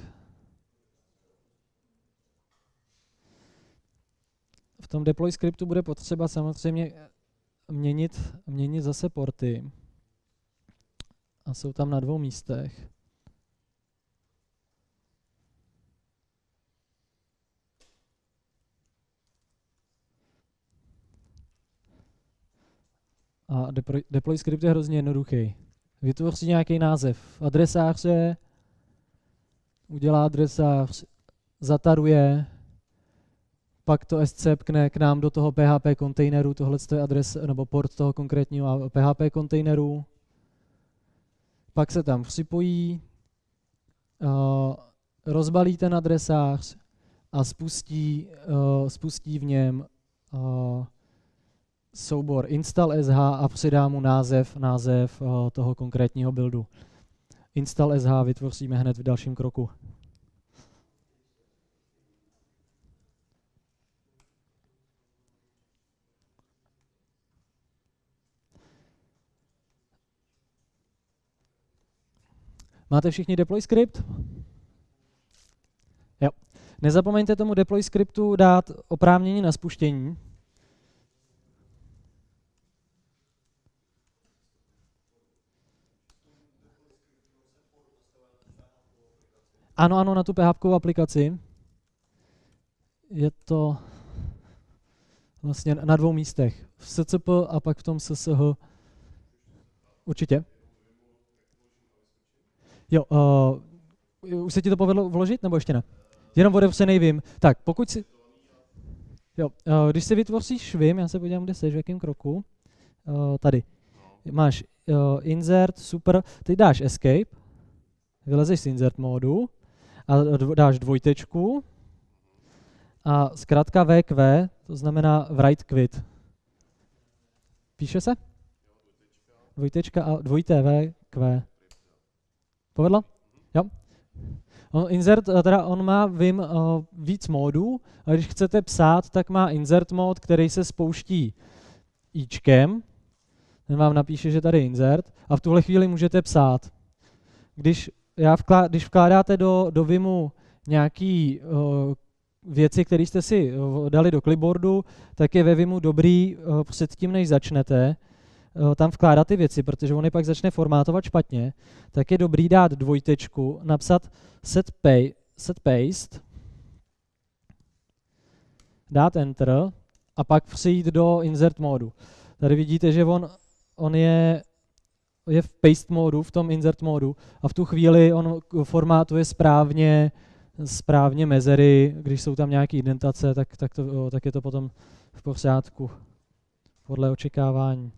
V tom deploy scriptu bude potřeba samozřejmě měnit, měnit zase porty. A jsou tam na dvou místech. A deploy, deploy script je hrozně jednoduchý. Vytvoří nějaký název adresáře, udělá adresář, zataruje, pak to scpkne k nám do toho P H P kontejneru, tohle je adres nebo port toho konkrétního P H P kontejneru. Pak se tam připojí, uh, rozbalí ten adresář a spustí, uh, spustí v něm uh, soubor install sh a přidá mu název, název uh, toho konkrétního buildu. Install sh vytvoříme hned v dalším kroku. Máte všichni deploy script? Jo. Nezapomeňte tomu deploy scriptu dát oprávnění na spuštění. Ano, ano, na tu PHPkovou aplikaci. Je to vlastně na dvou místech. V S C P a pak v tom S S H. Určitě. Jo, uh, už se ti to povedlo vložit, nebo ještě ne? Jenom otevřenej Vim. Tak, pokud si... Jo, uh, když si vytvoříš Vim, já se podívám, kde jsi, v jakém kroku. Uh, tady. Máš uh, insert, super. Teď dáš escape, vylezeš z insert módu a dáš dvojtečku a zkrátka V Q, to znamená write quit. Píše se? Dvojtečka a dvojité V Q. Povedlo? Jo. On insert, teda on má Vim uh, víc módů, a když chcete psát, tak má insert mód, který se spouští ičkem. Ten vám napíše, že tady je insert a v tuhle chvíli můžete psát. Když, já vklá, když vkládáte do, do Vimu nějaký uh, věci, které jste si uh, dali do clipboardu, tak je ve Vimu dobrý uh, předtím, než začnete, tam vkládat ty věci, protože on je pak začne formátovat špatně, tak je dobrý dát dvojtečku, napsat set, pay, set paste, dát enter a pak přijít do insert módu. Tady vidíte, že on, on je, je v paste módu, v tom insert módu a v tu chvíli on formátuje správně, správně mezery, když jsou tam nějaké indentace, tak, tak, to, tak je to potom v pořádku podle očekávání.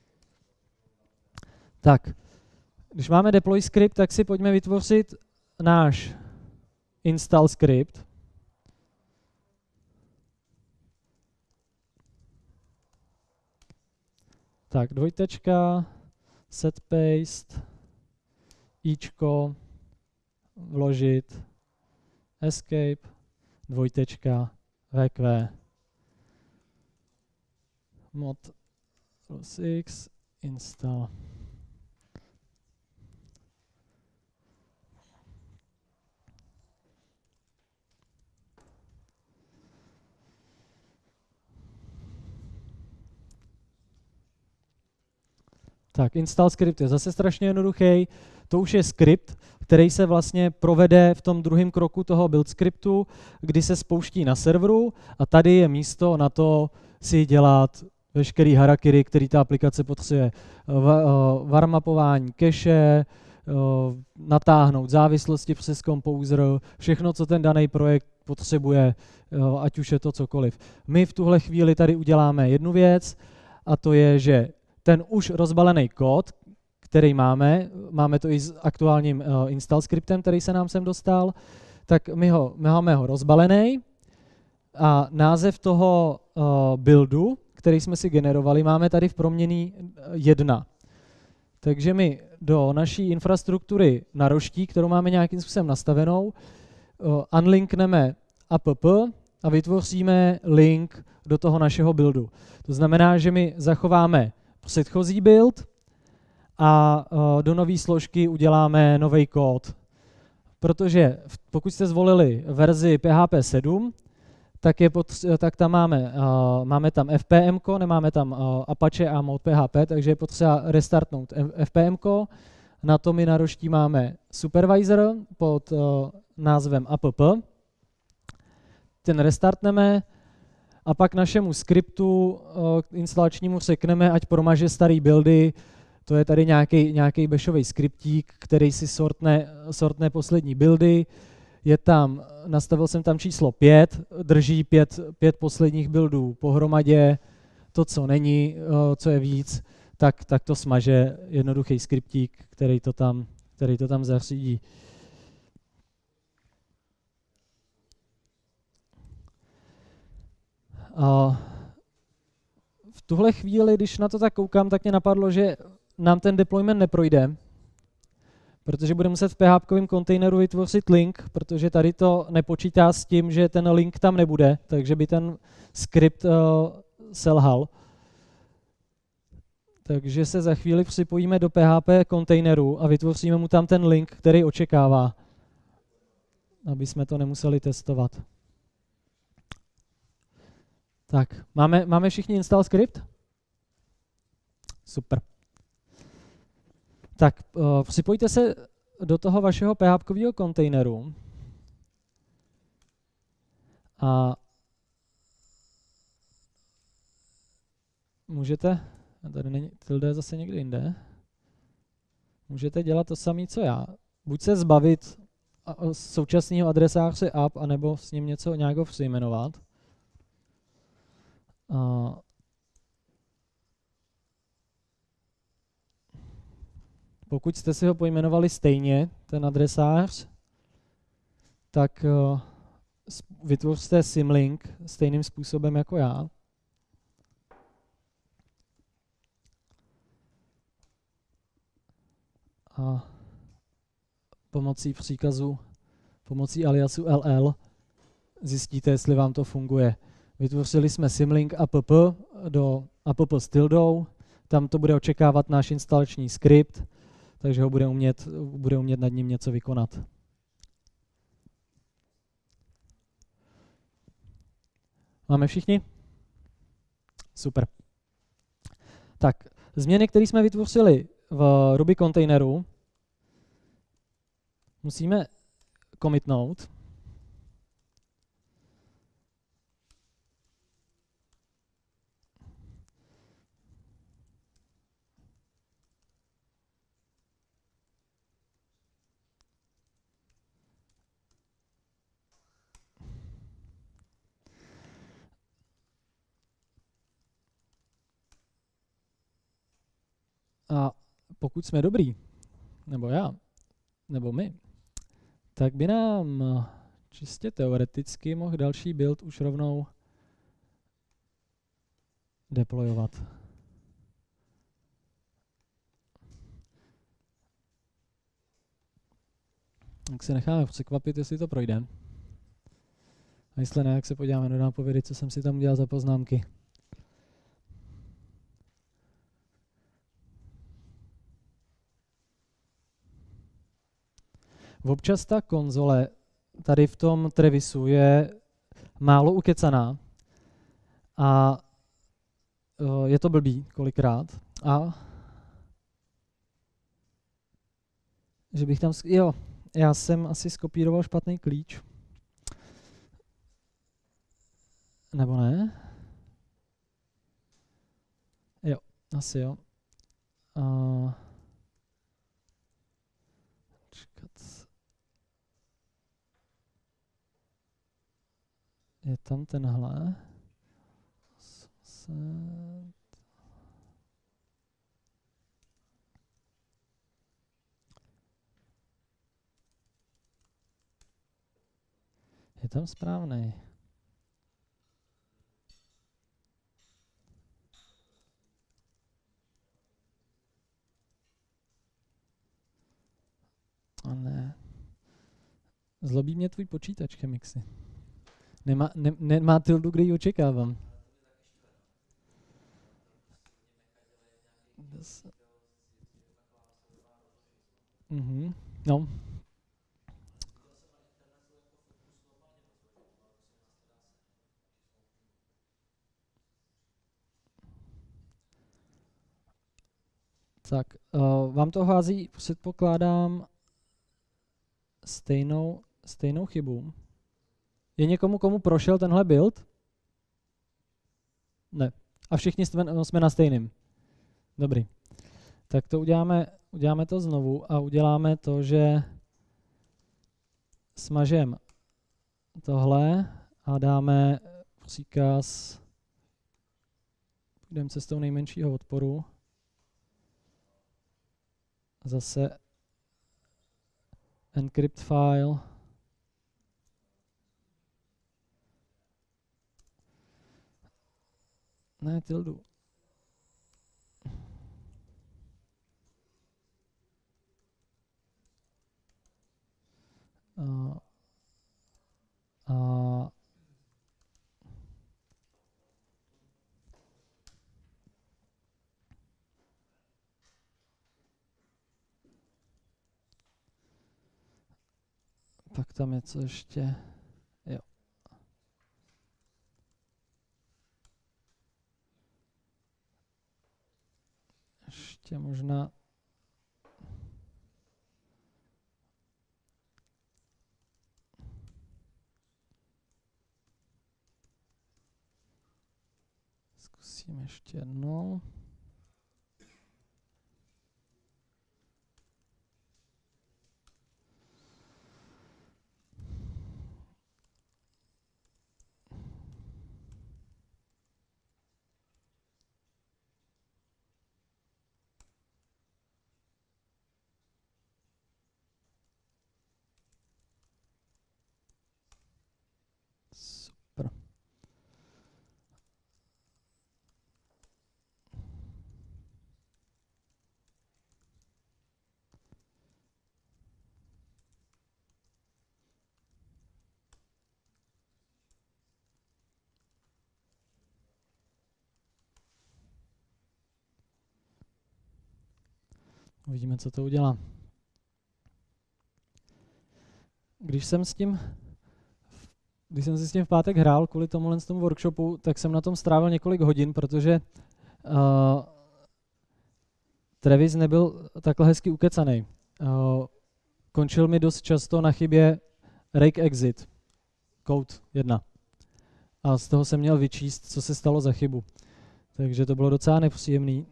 Tak, když máme deploy script, tak si pojďme vytvořit náš install script. Tak, dvojtečka, set paste, ičko, vložit, escape, dvojtečka, vq, mod x, install. Tak, install script je zase strašně jednoduchý. To už je skript, který se vlastně provede v tom druhém kroku toho build scriptu, kdy se spouští na serveru a tady je místo na to si dělat veškerý harakiri, který ta aplikace potřebuje. Varmapování cache, natáhnout závislosti přes Composer, všechno, co ten daný projekt potřebuje, ať už je to cokoliv. My v tuhle chvíli tady uděláme jednu věc a to je, že ten už rozbalený kód, který máme, máme to i s aktuálním uh, install scriptem, který se nám sem dostal, tak my, ho, my máme ho rozbalený a název toho uh, buildu, který jsme si generovali, máme tady v proměnný jedna. Takže my do naší infrastruktury na roští, kterou máme nějakým způsobem nastavenou, uh, unlinkneme app a vytvoříme link do toho našeho buildu. To znamená, že my zachováme předchozí build a uh, do nové složky uděláme nový kód. Protože v, pokud jste zvolili verzi P H P sedm, tak, je pod, tak tam máme, uh, máme tam F P M ko, nemáme tam uh, Apache a Mode P H P, takže je potřeba restartnout F P M ko. Na to my na roští máme supervisor pod uh, názvem app. Ten restartneme a pak našemu skriptu uh, instalačnímu řekneme, ať promaže starý buildy. To je tady nějaký, nějaký bashový skriptík, který si sortne, sortne poslední buildy. Je tam, nastavil jsem tam číslo pět, drží pět, pět posledních buildů pohromadě. To, co není, uh, co je víc, tak, tak to smaže jednoduchý skriptík, který to tam, který to tam zařídí. Uh, v tuhle chvíli, když na to tak koukám, tak mě napadlo, že nám ten deployment neprojde, protože budeme muset v PHPkovém kontejneru vytvořit link, protože tady to nepočítá s tím, že ten link tam nebude, takže by ten skript uh, selhal. Takže se za chvíli připojíme do P H P kontejneru a vytvoříme mu tam ten link, který očekává, aby jsme to nemuseli testovat. Tak, máme, máme všichni install script? Super. Tak, uh, připojte se do toho vašeho PHPkového kontejneru a můžete, tady není, tilde je zase někde jinde, můžete dělat to samé, co já. Buď se zbavit současného adresáře app, anebo s ním něco nějak přejmenovat. Uh, pokud jste si ho pojmenovali stejně, ten adresář, tak uh, vytvořte symlink stejným způsobem jako já. A pomocí příkazu, pomocí aliasu L L zjistíte, jestli vám to funguje. Vytvořili jsme symlink app do app s tildou, tam to bude očekávat náš instalační skript, takže ho bude umět, bude umět nad ním něco vykonat. Máme všichni? Super. Tak, Změny, které jsme vytvořili v Ruby kontejneru, musíme commitnout. A pokud jsme dobrý, nebo já, nebo my, tak by nám čistě teoreticky mohl další build už rovnou deployovat. Tak se necháme překvapit, jestli to projde. A jestli ne, jak se podíváme do nápovědy, co jsem si tam udělal za poznámky. Občas ta konzole tady v tom Trevisu je málo ukecaná a je to blbý kolikrát. A že bych tam, jo, já jsem asi skopíroval špatný klíč. Nebo ne? Jo, asi jo. A čekat. Je tam tenhle. Je tam správný. A ne. Zlobí mě tvůj počítač, Chemixy. Nemá, ne, nemá tildu, kde ji očekávám. Mhm, no. Tak, uh, vám to hází, předpokládám, stejnou, stejnou chybu. Je někomu, komu prošel tenhle build? Ne. A všichni jsme, jsme na stejným. Dobrý. Tak to uděláme, uděláme to znovu a uděláme to, že smažem tohle a dáme příkaz, jdeme cestou nejmenšího odporu. Zase encrypt file. Ne, tildu. A, a pak tam je co ještě. Jo. Ještě možná zkusím ještě jednou. Super. Uvidíme, co to udělá. Když jsem s tím, když jsem si s tím v pátek hrál kvůli tomuhle z tomu workshopu, tak jsem na tom strávil několik hodin, protože uh, Travis nebyl takhle hezky ukecanej. Uh, končil mi dost často na chybě rake exit, code jedna. A z toho jsem měl vyčíst, co se stalo za chybu. Takže to bylo docela nepříjemný.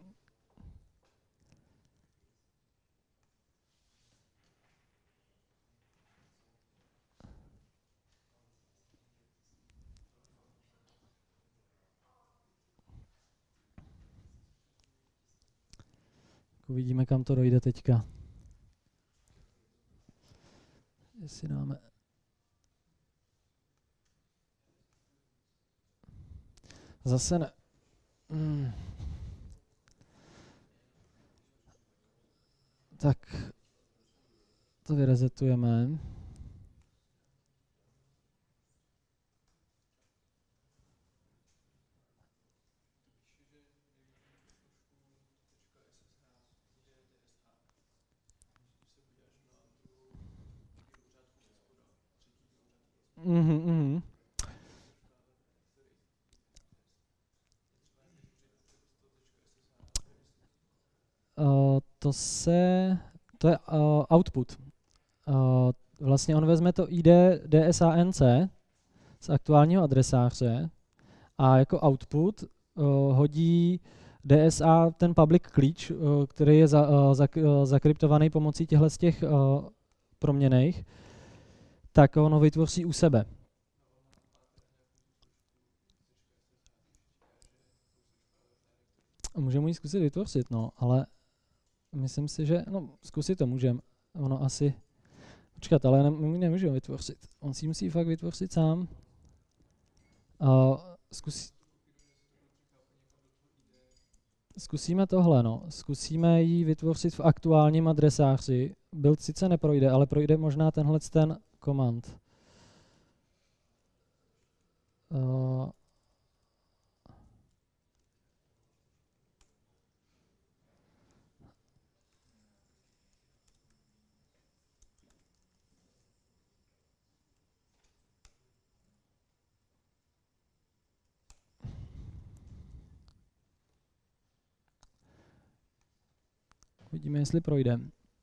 Uvidíme, kam to dojde teďka. Jestli dáme... Zase ne. Hmm. Tak to vyrezetujeme. Mhm, mhm. Uh, to se, to je uh, output. Uh, vlastně on vezme to I D D S A N C z aktuálního adresáře a jako output uh, hodí D S A ten public klíč, uh, který je za, uh, zak, uh, zakryptovaný pomocí těchto z těch uh, proměnných, tak ono vytvoří u sebe. Můžeme ji zkusit vytvořit, no, ale myslím si, že, no, zkusit to můžeme. Ono asi, počkat, ale ne, my nemůžeme vytvořit. On si musí fakt vytvořit sám. Uh, zkus, zkusíme tohle, no. Zkusíme ji vytvořit v aktuálním adresáři. Build sice neprojde, ale projde možná tenhle ten command. Uh, Vidíme, jestli projde.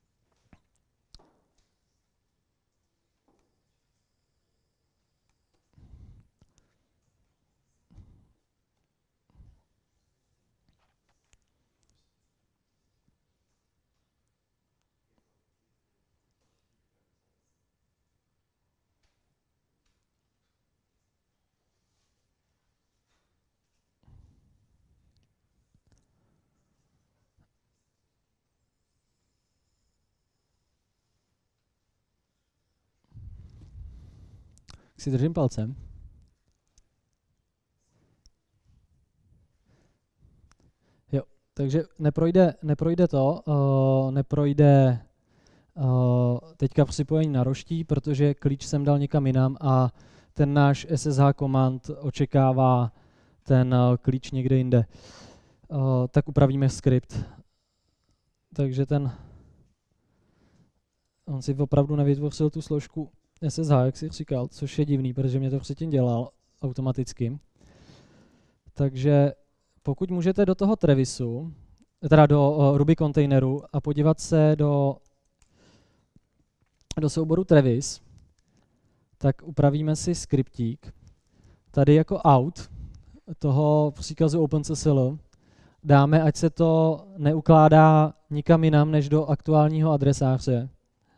Si držím palcem. Jo, takže neprojde, neprojde to, uh, neprojde uh, teďka připojení na roští, protože klíč jsem dal někam jinam a ten náš S S H command očekává ten uh, klíč někde jinde. Uh, tak upravíme skript. Takže ten, on si opravdu nevytvořil tu složku S S H, jak jsi říkal, což je divný, protože mě to předtím dělal automaticky. Takže pokud můžete do toho Travisu, teda do uh, Ruby kontejneru a podívat se do, do souboru Travis, tak upravíme si skriptík. Tady jako out toho příkazu OpenSSL dáme, ať se to neukládá nikam jinam, než do aktuálního adresáře.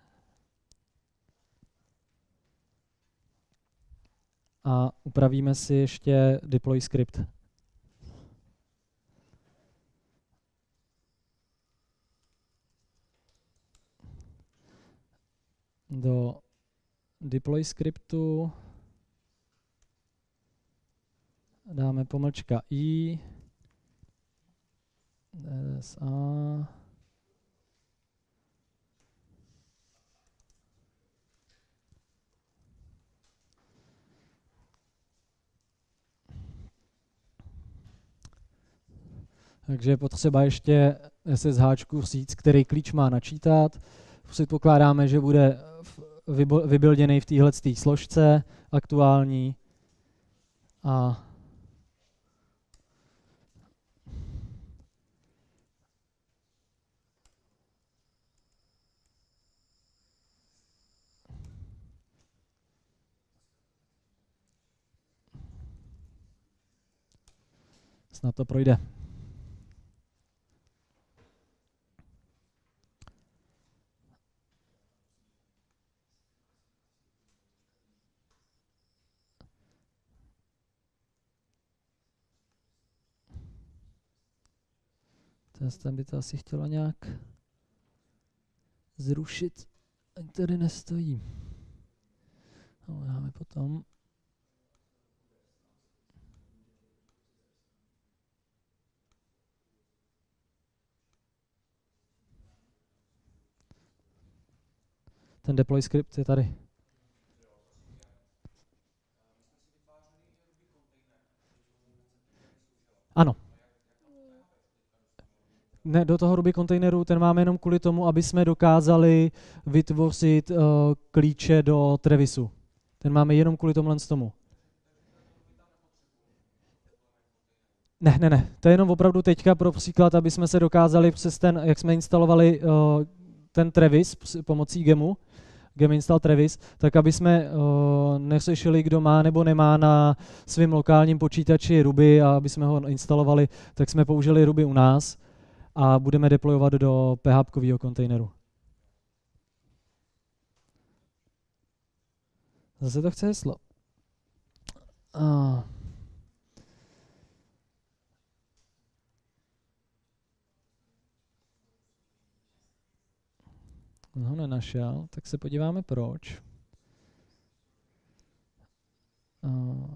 A upravíme si ještě deploy script. Do deploy scriptu dáme pomlčka i, D S A, takže je potřeba ještě S S H říct, který klíč má načítat. Předpokládáme, že bude vybuilděný v téhle složce aktuální a Snad to projde. Ten by to asi chtělo nějak zrušit, ať tady nestojí. No, dáme potom. Ten deploy script je tady. Ano. Ne, do toho Ruby kontejneru ten máme jenom kvůli tomu, aby jsme dokázali vytvořit uh, klíče do Trevisu. Ten máme jenom kvůli tomhle tomu. Ne, ne, ne. To je jenom opravdu teďka pro příklad, aby jsme se dokázali přes ten, jak jsme instalovali uh, ten Trevis pomocí gemu, gem install Trevis, tak aby jsme uh, neřešili, kdo má nebo nemá na svém lokálním počítači Ruby a aby jsme ho instalovali, tak jsme použili Ruby u nás a budeme deployovat do PHPkového kontejneru. Zase to chce heslo. Uh. On ho nenašel, tak se podíváme proč. Uh.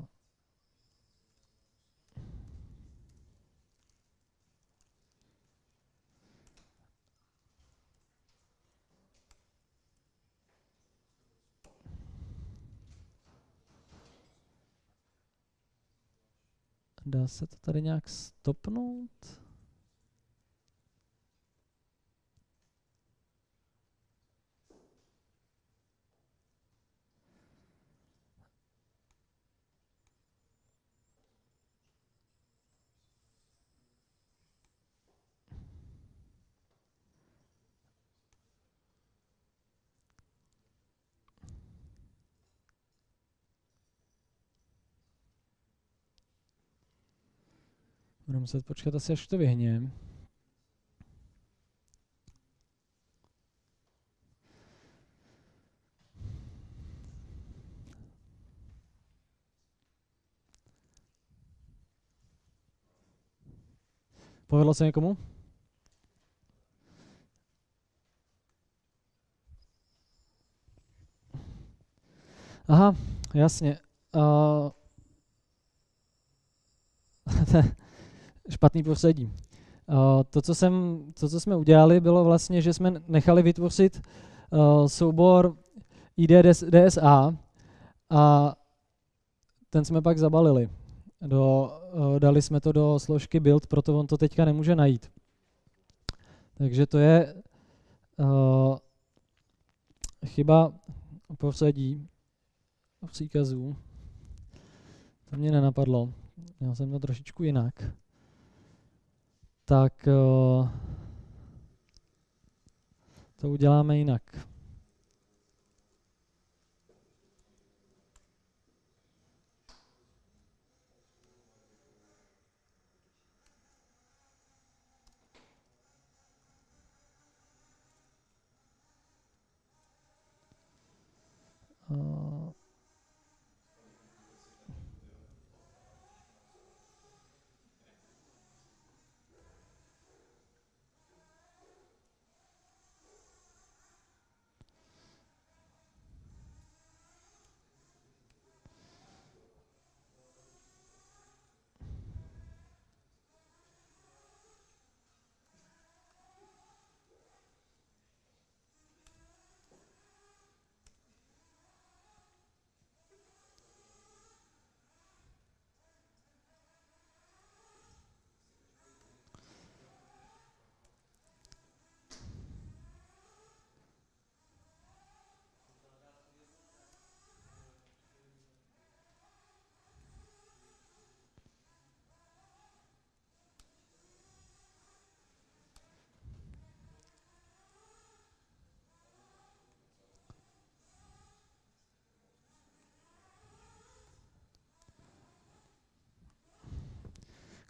Dá se to tady nějak stopnout? Budu muset počkat asi, až to vyhně. Povedlo se někomu? Aha, jasně. Uh, špatný prostředí. Uh, to, co jsem, to, co jsme udělali, bylo vlastně, že jsme nechali vytvořit uh, soubor I D D S A a ten jsme pak zabalili. Do, uh, dali jsme to do složky build, proto on to teďka nemůže najít. Takže to je uh, chyba prostředí příkazů. To mě nenapadlo. Měl jsem to trošičku jinak. Tak uh, to uděláme jinak. Uh,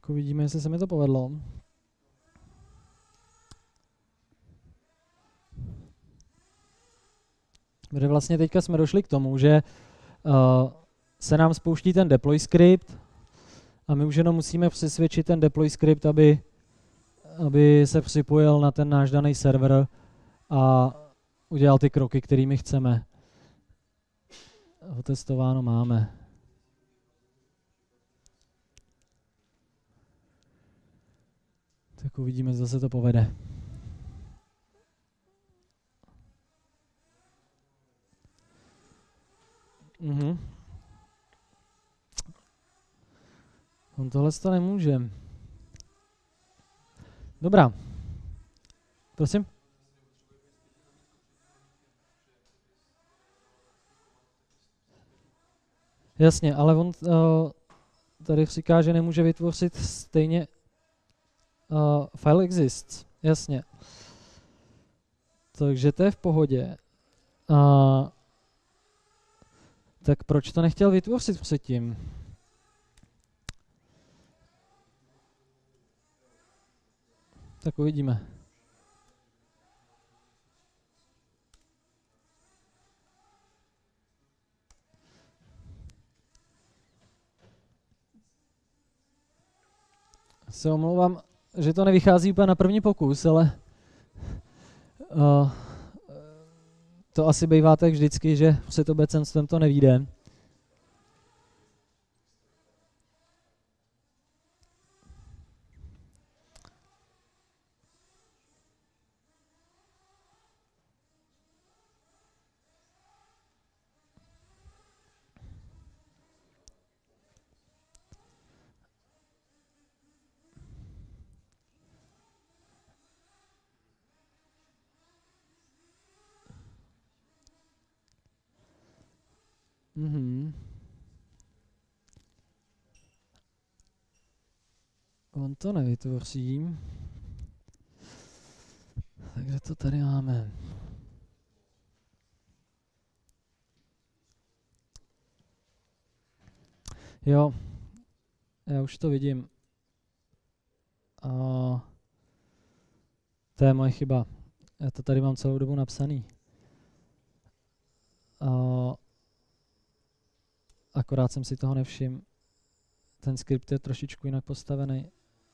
Tak uvidíme, jestli se mi to povedlo. Protože vlastně teďka jsme došli k tomu, že uh, se nám spouští ten deploy script a my už jenom musíme přesvědčit ten deploy script, aby, aby se připojil na ten náš daný server a udělal ty kroky, kterými chceme. Otestováno máme. Tak uvidíme, zda se to povede. Mhm. On tohle to nemůže. Dobrá. Prosím? Jasně, ale on uh, tady říká, že nemůže vytvořit stejně uh, file exists. Jasně. Takže to je v pohodě. Uh, tak proč to nechtěl vytvořit předtím? Tak uvidíme. Se omlouvám, že to nevychází úplně na první pokus, ale uh, to asi bývá tak vždycky, že před obecenstvem to nevyjde. Mhm. On to nevytvoří. Tak kde to tady máme? Jo, já už to vidím. A to je moje chyba. Já to tady mám celou dobu napsaný. A akorát jsem si toho nevšiml. Ten skript je trošičku jinak postavený.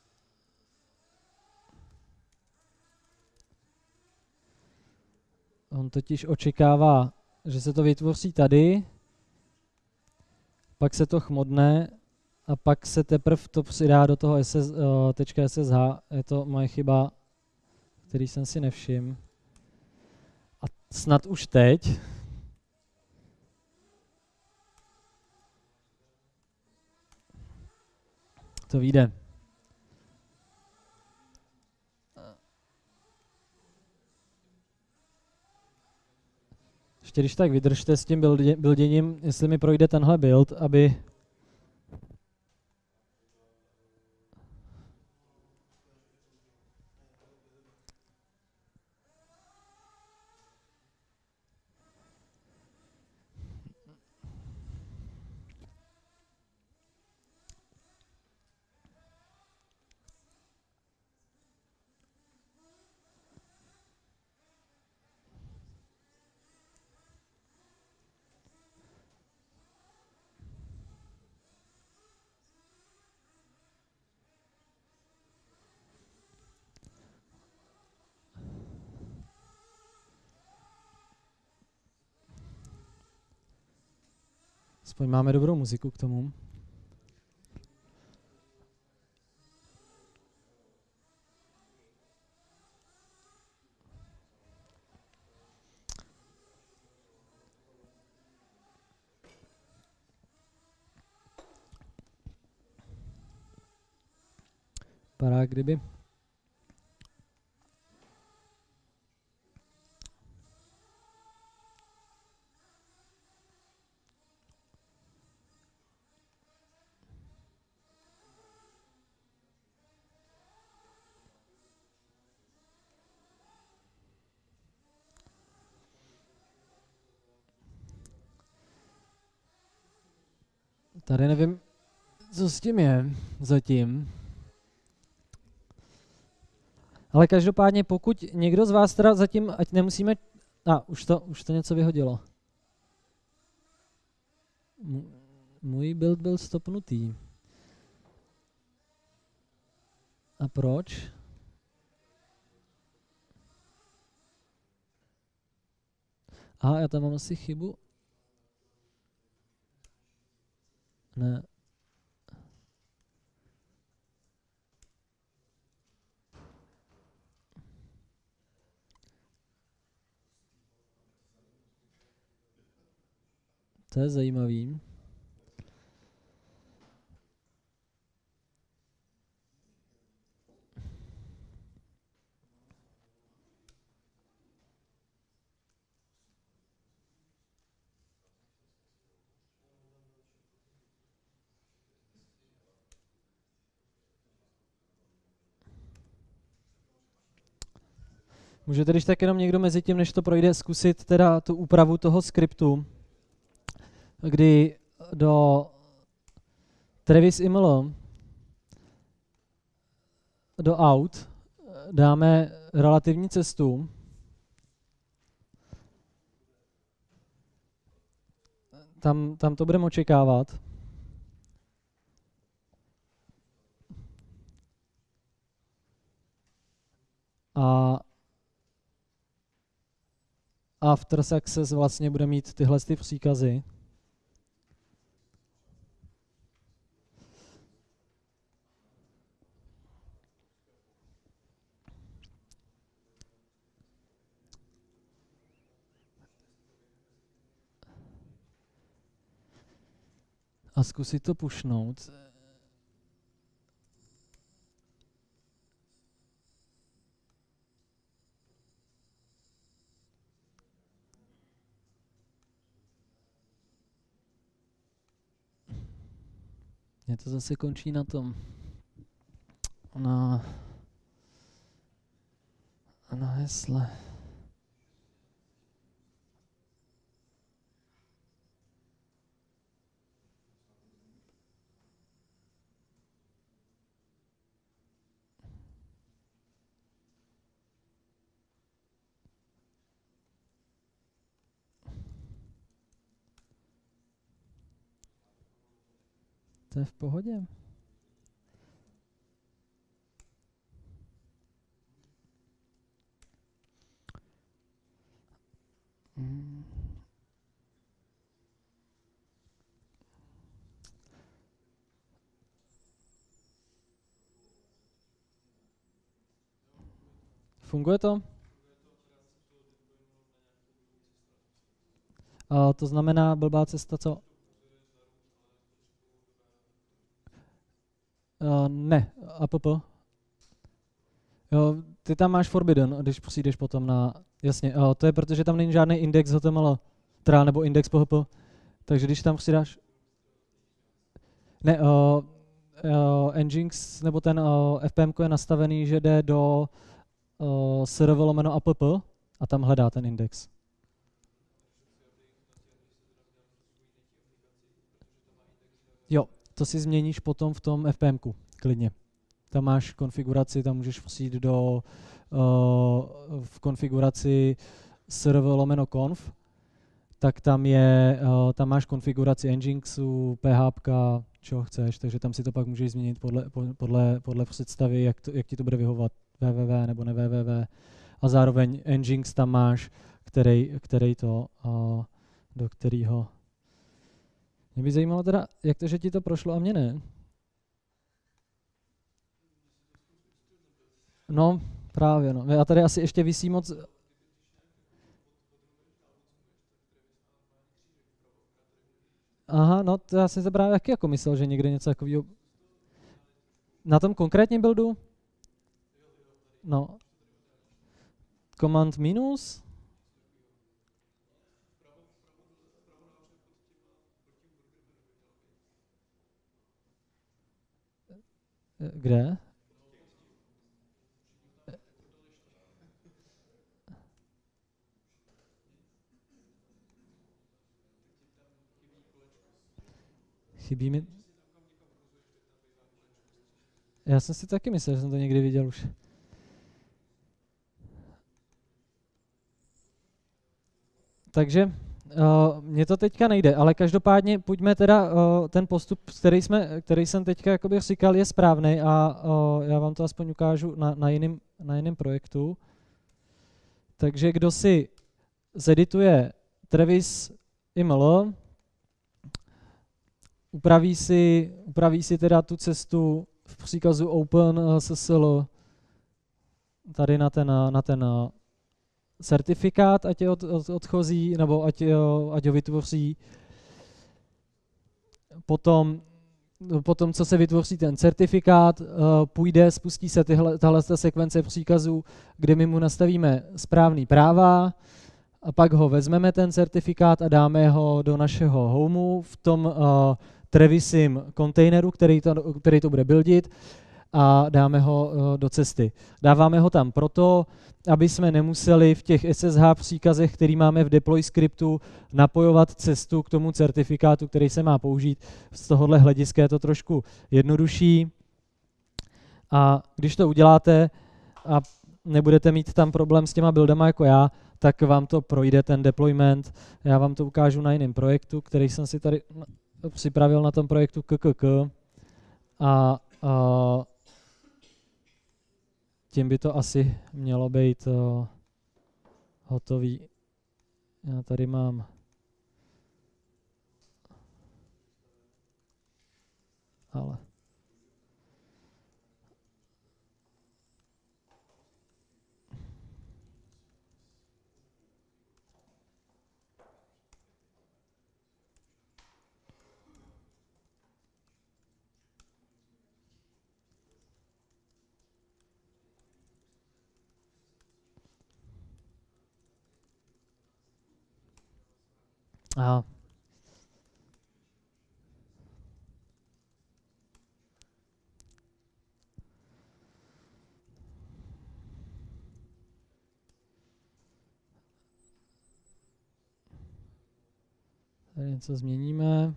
On totiž očekává, že se to vytvoří tady, pak se to chmodne a pak se teprve to přidá do toho S S, uh, .ssh. Je to moje chyba, který jsem si nevšiml. A snad už teď to vyjde. Ještě když tak vydržte s tím builděním, jestli mi projde tenhle build, aby aspoň máme dobrou muziku k tomu. Pará, kdyby. Tady nevím, co s tím je zatím. Ale každopádně, pokud někdo z vás teda zatím, ať nemusíme... A, už to, už to něco vyhodilo. M- můj build byl stopnutý. A proč? Aha, já tam mám asi chybu. Ne. To je zajímavý. Můžete když tak jenom někdo mezi tím, než to projde, zkusit teda tu úpravu toho skriptu, kdy do Travis M L do out dáme relativní cestu. Tam, tam to budeme očekávat. A after success vlastně bude mít tyhle ty příkazy. A zkusit to pušnout. Mně to zase končí na tom. Na, na hesle. To je v pohodě. Hmm. Funguje to? A to znamená blbá cesta, co? Uh, ne, app. Jo, ty tam máš forbidden, když přijdeš potom na, jasně, uh, to je protože tam není žádný index H T M L, teda nebo index P H P, takže když tam přidáš, ne, uh, uh, Nginx nebo ten uh, F P M je nastavený, že jde do uh, server lomeno app a tam hledá ten index. Jo, to si změníš potom v tom F P M ku, klidně. Tam máš konfiguraci, tam můžeš přijít do uh, v konfiguraci server lomeno conf, tak tam je, uh, tam máš konfiguraci Nginxu, P H P, čeho chceš, takže tam si to pak můžeš změnit podle, podle, podle představy, jak, to, jak ti to bude vyhovovat, www nebo ne www. A zároveň Nginx tam máš, který, který to, uh, do kterého. Mě by zajímalo teda, jak to, že ti to prošlo a mě ne. No, právě, no. Já tady asi ještě visí moc... Aha, no, to já jsem se právě taky jako myslel, že někde něco takového... Na tom konkrétním buildu? No. Command minus? Kde? Chybí mi... Já jsem si taky myslel, že jsem to někdy viděl už. takže uh, mně to teďka nejde, ale každopádně pojďme teda, uh, ten postup, který, jsme, který jsem teďka jakoby říkal, je správný a uh, já vám to aspoň ukážu na, na, jiným, na jiném projektu. Takže kdo si zedituje Travis I M L, upraví si, upraví si teda tu cestu v příkazu open S S L tady na ten, na ten certifikát, ať je od, od, odchozí, nebo ať, ať ho vytvoří. Potom, potom, co se vytvoří ten certifikát, půjde, spustí se tyhle, tahle sekvence příkazů, kde my mu nastavíme správný práva, a pak ho vezmeme ten certifikát a dáme ho do našeho homeu v tom uh, Travisim kontejneru, který to, který to bude buildit, a dáme ho uh, do cesty. Dáváme ho tam proto, aby jsme nemuseli v těch S S H příkazech, který máme v deploy skriptu, napojovat cestu k tomu certifikátu, který se má použít. Z tohohle hlediska je to trošku jednodušší. A když to uděláte a nebudete mít tam problém s těma buildama jako já, tak vám to projde ten deployment. Já vám to ukážu na jiném projektu, který jsem si tady připravil na tom projektu K K K. A, a tím by to asi mělo být uh, hotový. Já tady mám ale aha. Tady něco změníme.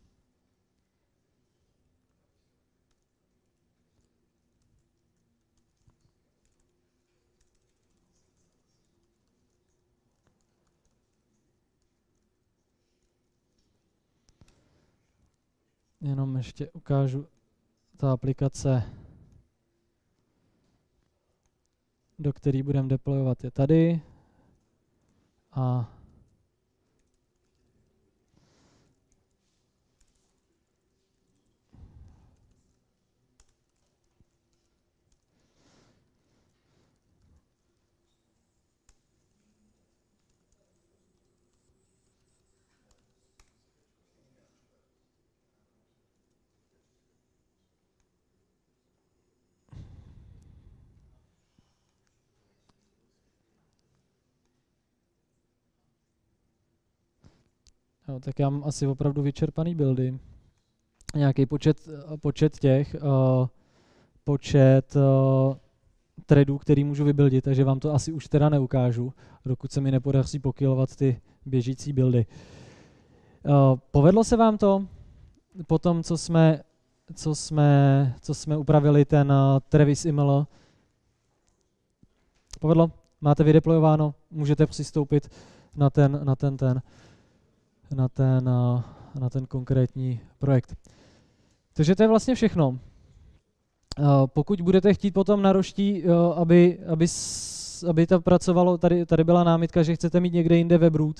Jenom ještě ukážu, ta aplikace, do které budeme deployovat, je tady. A jo, tak já mám asi opravdu vyčerpaný buildy. Nějaký počet, počet těch, uh, počet uh, threadů, který můžu vybuildit, takže vám to asi už teda neukážu, dokud se mi nepodaří pokillovat ty běžící buildy. Uh, povedlo se vám to po tom, co jsme, co jsme, co jsme upravili ten uh, Travis I M L? Povedlo? Máte vydeployováno? Můžete přistoupit na ten, na ten, ten, na ten, uh, na ten konkrétní projekt. Takže to je vlastně všechno. Uh, pokud budete chtít potom na roští, uh, aby, aby, aby to pracovalo, tady, tady byla námitka, že chcete mít někde jinde webroot.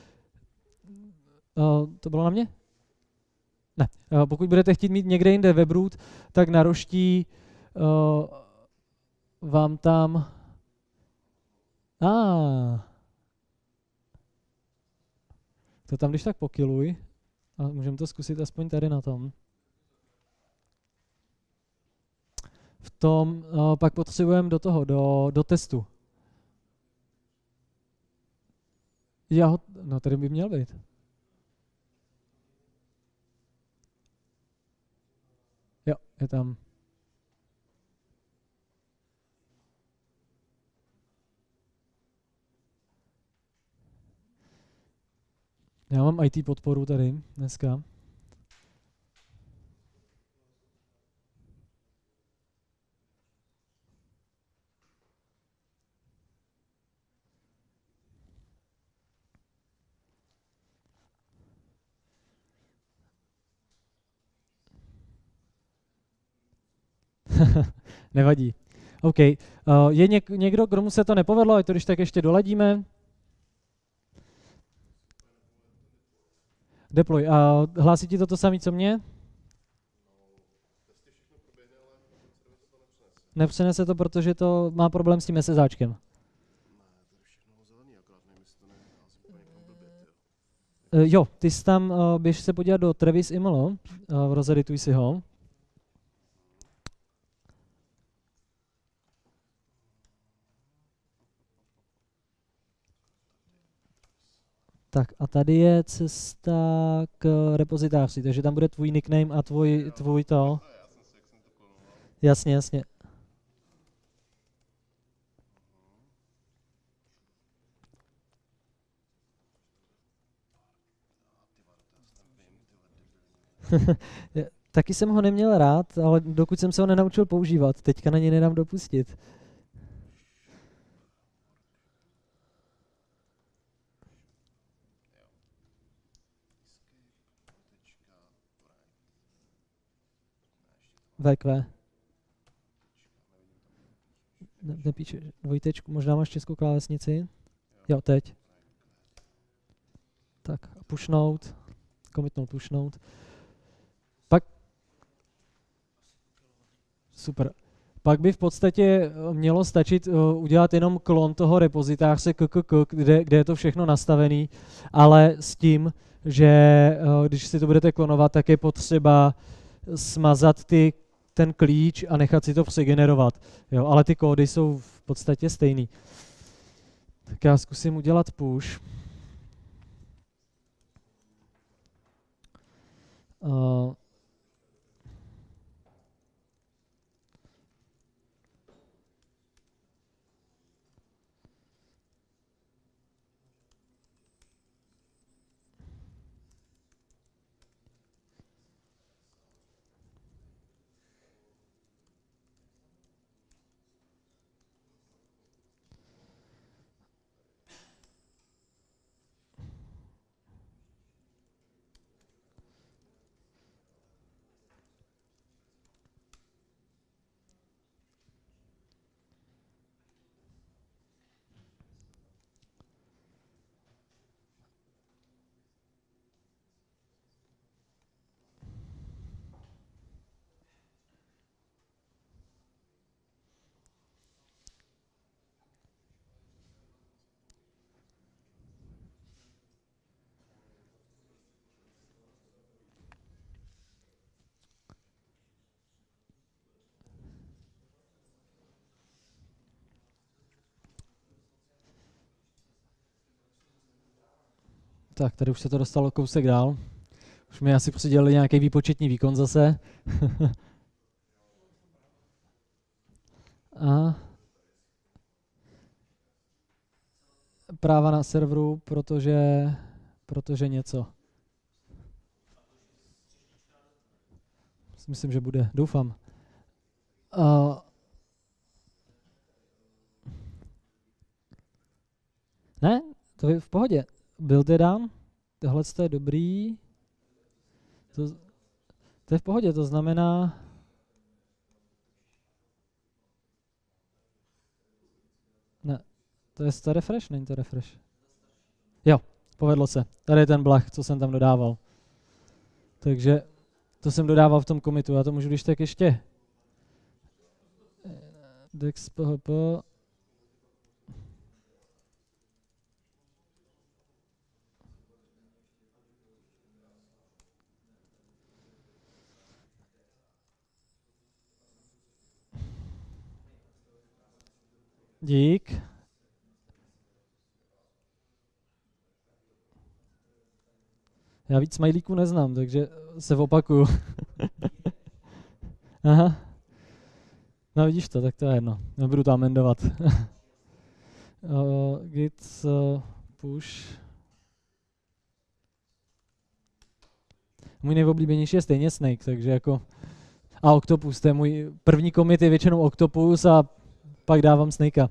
Uh, to bylo na mě? Ne. Uh, pokud budete chtít mít někde jinde webroot, tak na roští uh, vám tam... Ah. To tam když tak pokiluj a můžeme to zkusit aspoň tady na tom. V tom uh, pak potřebujeme do toho, do, do testu. Já ho, no tady by měl být. Jo, je tam. Já mám I T podporu tady dneska. Nevadí. OK. Uh, je něk- někdo, komu se to nepovedlo, ať to když tak ještě doladíme? Deploy. A hlásí ti to to samé, co mě? Nepřenese to, protože to má problém s tím SSáčkem. Uh, jo, ty jsi tam, uh, běž se podívat do Travis Imlo, uh, rozedituj si ho. Tak a tady je cesta k repozitáři, takže tam bude tvůj nickname a tvůj, tvůj to. Jasně, jasně. Taky jsem ho neměl rád, ale dokud jsem se ho nenaučil používat, teďka na něj nedám dopustit. V Q. Ne, nepíše dvojtečku, možná máš českou klávesnici? Jo, teď. Tak, pushnout, commitnout, pushnout. Pak, super. Pak by v podstatě mělo stačit uh, udělat jenom klon toho repozitáře kkk, kde, kde je to všechno nastavený, ale s tím, že uh, když si to budete klonovat, tak je potřeba smazat ty, ten klíč a nechat si to přegenerovat. Jo, ale ty kódy jsou v podstatě stejný. Tak já zkusím udělat push. Uh, Tak, tady už se to dostalo kousek dál. Už mi asi přidělili nějaký výpočetní výkon zase. A práva na serveru, protože, protože něco. Myslím, že bude. Doufám. Uh, ne, to je v pohodě. Build je dám. Tohle je dobrý. To, to je v pohodě, to znamená... Ne, to je to refresh? Není to refresh. Jo, povedlo se. Tady je ten blach, co jsem tam dodával. Takže to jsem dodával v tom commitu. Já to můžu když tak ještě... Dex php. Dík. Já víc smajlíků neznám, takže se opakuju. Aha. No vidíš to, tak to je jedno. Nebudu to amendovat. uh, git uh, push. Můj nejoblíbenější je stejně Snake, takže jako... A Octopus, to je můj první commit, je většinou Octopus a pak dávám Snakea.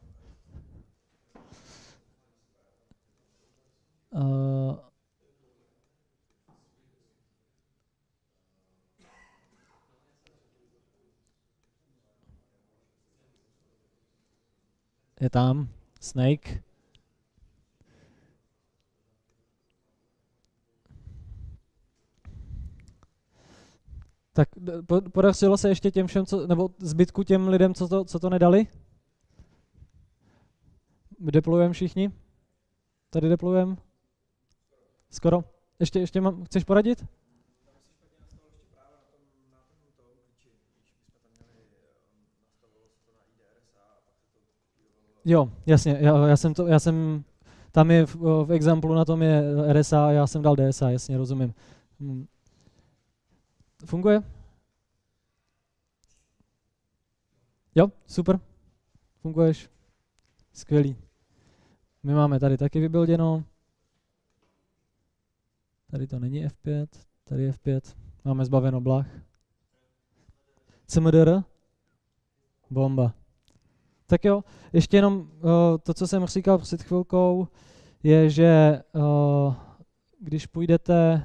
Uh, je tam, Snake. Tak podařilo se ještě těm všem, co, nebo zbytku těm lidem, co to, co to nedali? Deployujeme všichni? Tady deployujeme? Skoro. Ještě, ještě mám, chceš poradit? Jo, jasně, já, já jsem to, já jsem, tam je v, v examplu na tom je R S A a já jsem dal D S A, jasně, rozumím. Hmm. Funguje? Jo, super. Funguješ? Skvělý. My máme tady taky vybuilděno. Tady to není F pět, tady je F pět. Máme zbaveno blah. C M D R? Bomba. Tak jo, ještě jenom uh, to, co jsem říkal před chvilkou, je, že uh, když půjdete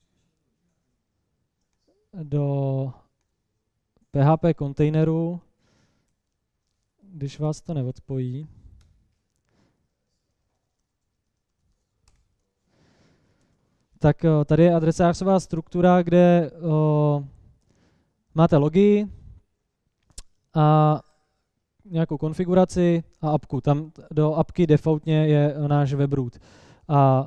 do P H P kontejneru, když vás to neodpojí, tak uh, tady je adresářová struktura, kde uh, máte logy a nějakou konfiguraci a apku. Tam do apky defaultně je náš webroot. A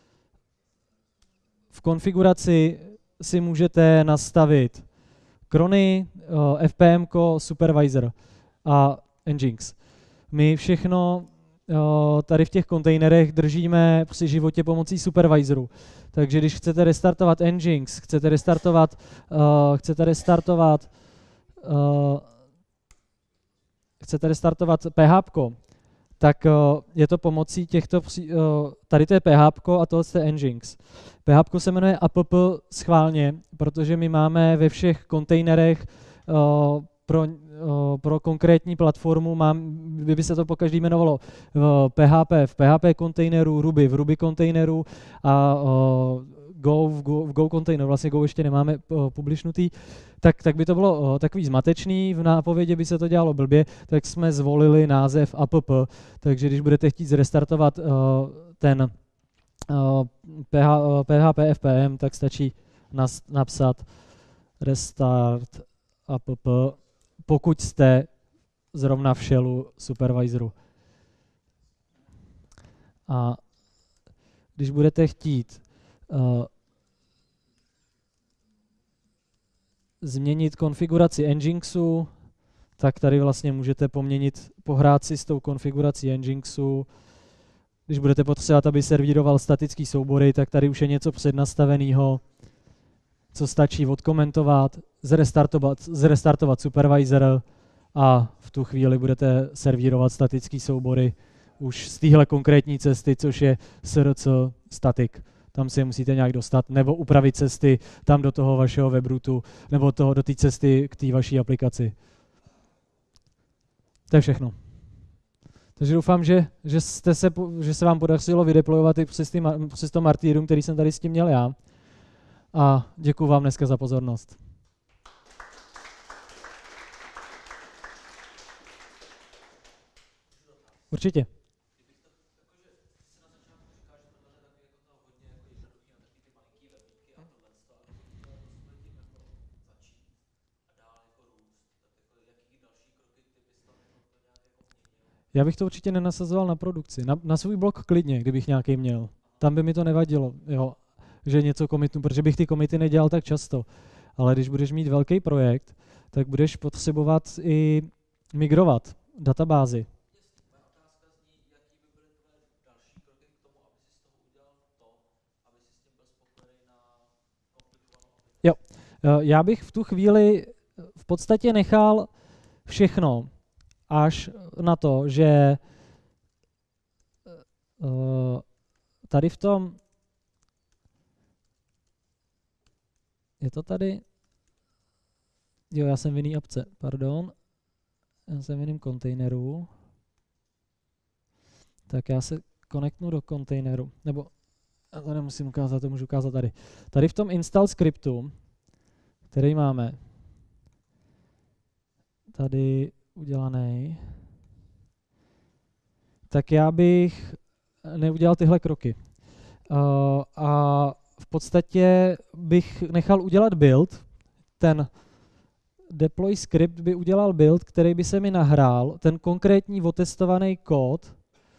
v konfiguraci si můžete nastavit crony, F P M, supervisor a Nginx. My všechno tady v těch kontejnerech držíme při životě pomocí supervisoru. Takže když chcete restartovat Nginx, chcete restartovat, uh, chcete restartovat uh, chcete restartovat P H P, tak uh, je to pomocí těchto, uh, tady to je P H P a tohle je Nginx. P H P se jmenuje app schválně, protože my máme ve všech kontejnerech uh, pro, uh, pro konkrétní platformu, mám, by se to po každý jmenovalo v P H P, v P H P kontejneru, Ruby v Ruby kontejneru a uh, Go v Go, v Go kontejneru, vlastně Go ještě nemáme uh, publishnutý, tak, tak by to bylo uh, takový zmatečný, v nápovědě by se to dělalo blbě, tak jsme zvolili název app, takže když budete chtít zrestartovat uh, ten uh, P H P F P M, tak stačí nas, napsat restart app, pokud jste zrovna v shellu supervisoru. A když budete chtít uh, změnit konfiguraci Nginxu, tak tady vlastně můžete poměnit, pohrát si s tou konfigurací Nginxu. Když budete potřebovat, aby servíroval statický soubory, tak tady už je něco přednastaveného, co stačí odkomentovat, zrestartovat, zrestartovat supervisor a v tu chvíli budete servírovat statický soubory už z téhle konkrétní cesty, což je S R C static. Tam si je musíte nějak dostat, nebo upravit cesty tam do toho vašeho webrootu, nebo toho, do té cesty k té vaší aplikaci. To je všechno. Takže doufám, že, že, jste se, že se vám podařilo vydeployovat i přes, tý, přes to martyrium, který jsem tady s tím měl já. A děkuji vám dneska za pozornost. Určitě. Já bych to určitě nenasazoval na produkci. Na, na svůj blog klidně, kdybych nějaký měl. Tam by mi to nevadilo, jo, že něco komitnu, protože bych ty komity nedělal tak často. Ale když budeš mít velký projekt, tak budeš potřebovat i migrovat databázy. Jo, já bych v tu chvíli v podstatě nechal všechno až na to, že uh, tady v tom, je to tady, jo, já jsem v jiný apce, pardon, já jsem v jiném kontejneru, tak já se konektnu do kontejneru, nebo já to nemusím ukázat, to můžu ukázat tady. Tady v tom install scriptu, který máme tady udělaný, tak já bych neudělal tyhle kroky. Uh, a v podstatě bych nechal udělat build, ten deploy script by udělal build, který by se mi nahrál, ten konkrétní otestovaný kód,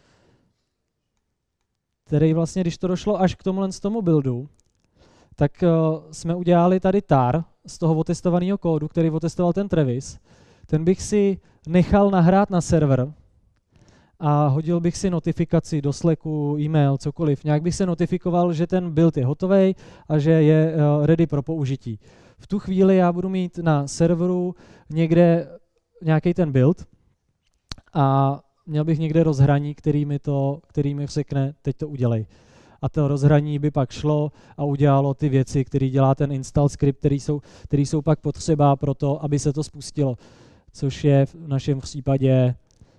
který vlastně, když to došlo až k tomuhle z tomu buildu, tak uh, jsme udělali tady tar z toho otestovaného kódu, který otestoval ten Travis. Ten bych si nechal nahrát na server a hodil bych si notifikaci do Slacku, e-mail, cokoliv. Nějak bych se notifikoval, že ten build je hotovej a že je uh, ready pro použití. V tu chvíli já budu mít na serveru někde nějaký ten build a měl bych někde rozhraní, který mi, to, který mi vsekne, teď to udělej. A to rozhraní by pak šlo a udělalo ty věci, které dělá ten install script, které jsou, který jsou pak potřeba pro to, aby se to spustilo. Což je v našem případě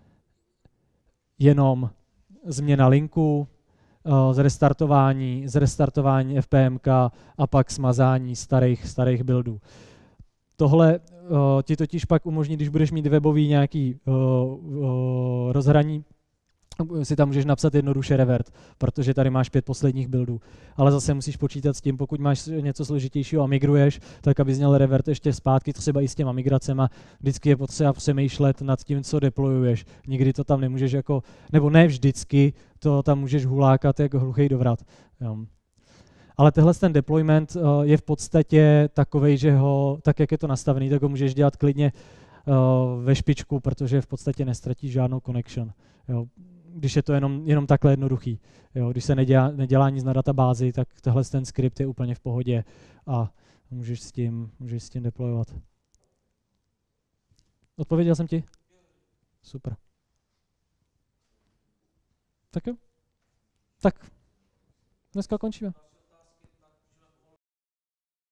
jenom změna linku, zrestartování, zrestartování F P M K a pak smazání starých, starých buildů. Tohle uh, ti totiž pak umožní, když budeš mít webový nějaký uh, uh, rozhraní, si tam můžeš napsat jednoduše revert, protože tady máš pět posledních buildů. Ale zase musíš počítat s tím, pokud máš něco složitějšího a migruješ, tak abys měl revert ještě zpátky, třeba i s těma migracema. Vždycky je potřeba přemýšlet nad tím, co deployuješ. Nikdy to tam nemůžeš jako, nebo ne vždycky, to tam můžeš hulákat jako hluchý dovrat. Jo. Ale tenhle ten deployment uh, je v podstatě takovej, že ho, tak jak je to nastavený, tak ho můžeš dělat klidně uh, ve špičku, protože v podstatě nestratíš žádnou connection. Jo. Když je to jenom, jenom takhle jednoduchý. Jo. Když se nedělá, nedělá nic na databázi, tak tenhle ten skript je úplně v pohodě a můžeš s tím, můžeš s tím deployovat. Odpověděl jsem ti? Super. Tak jo. Tak dneska končíme.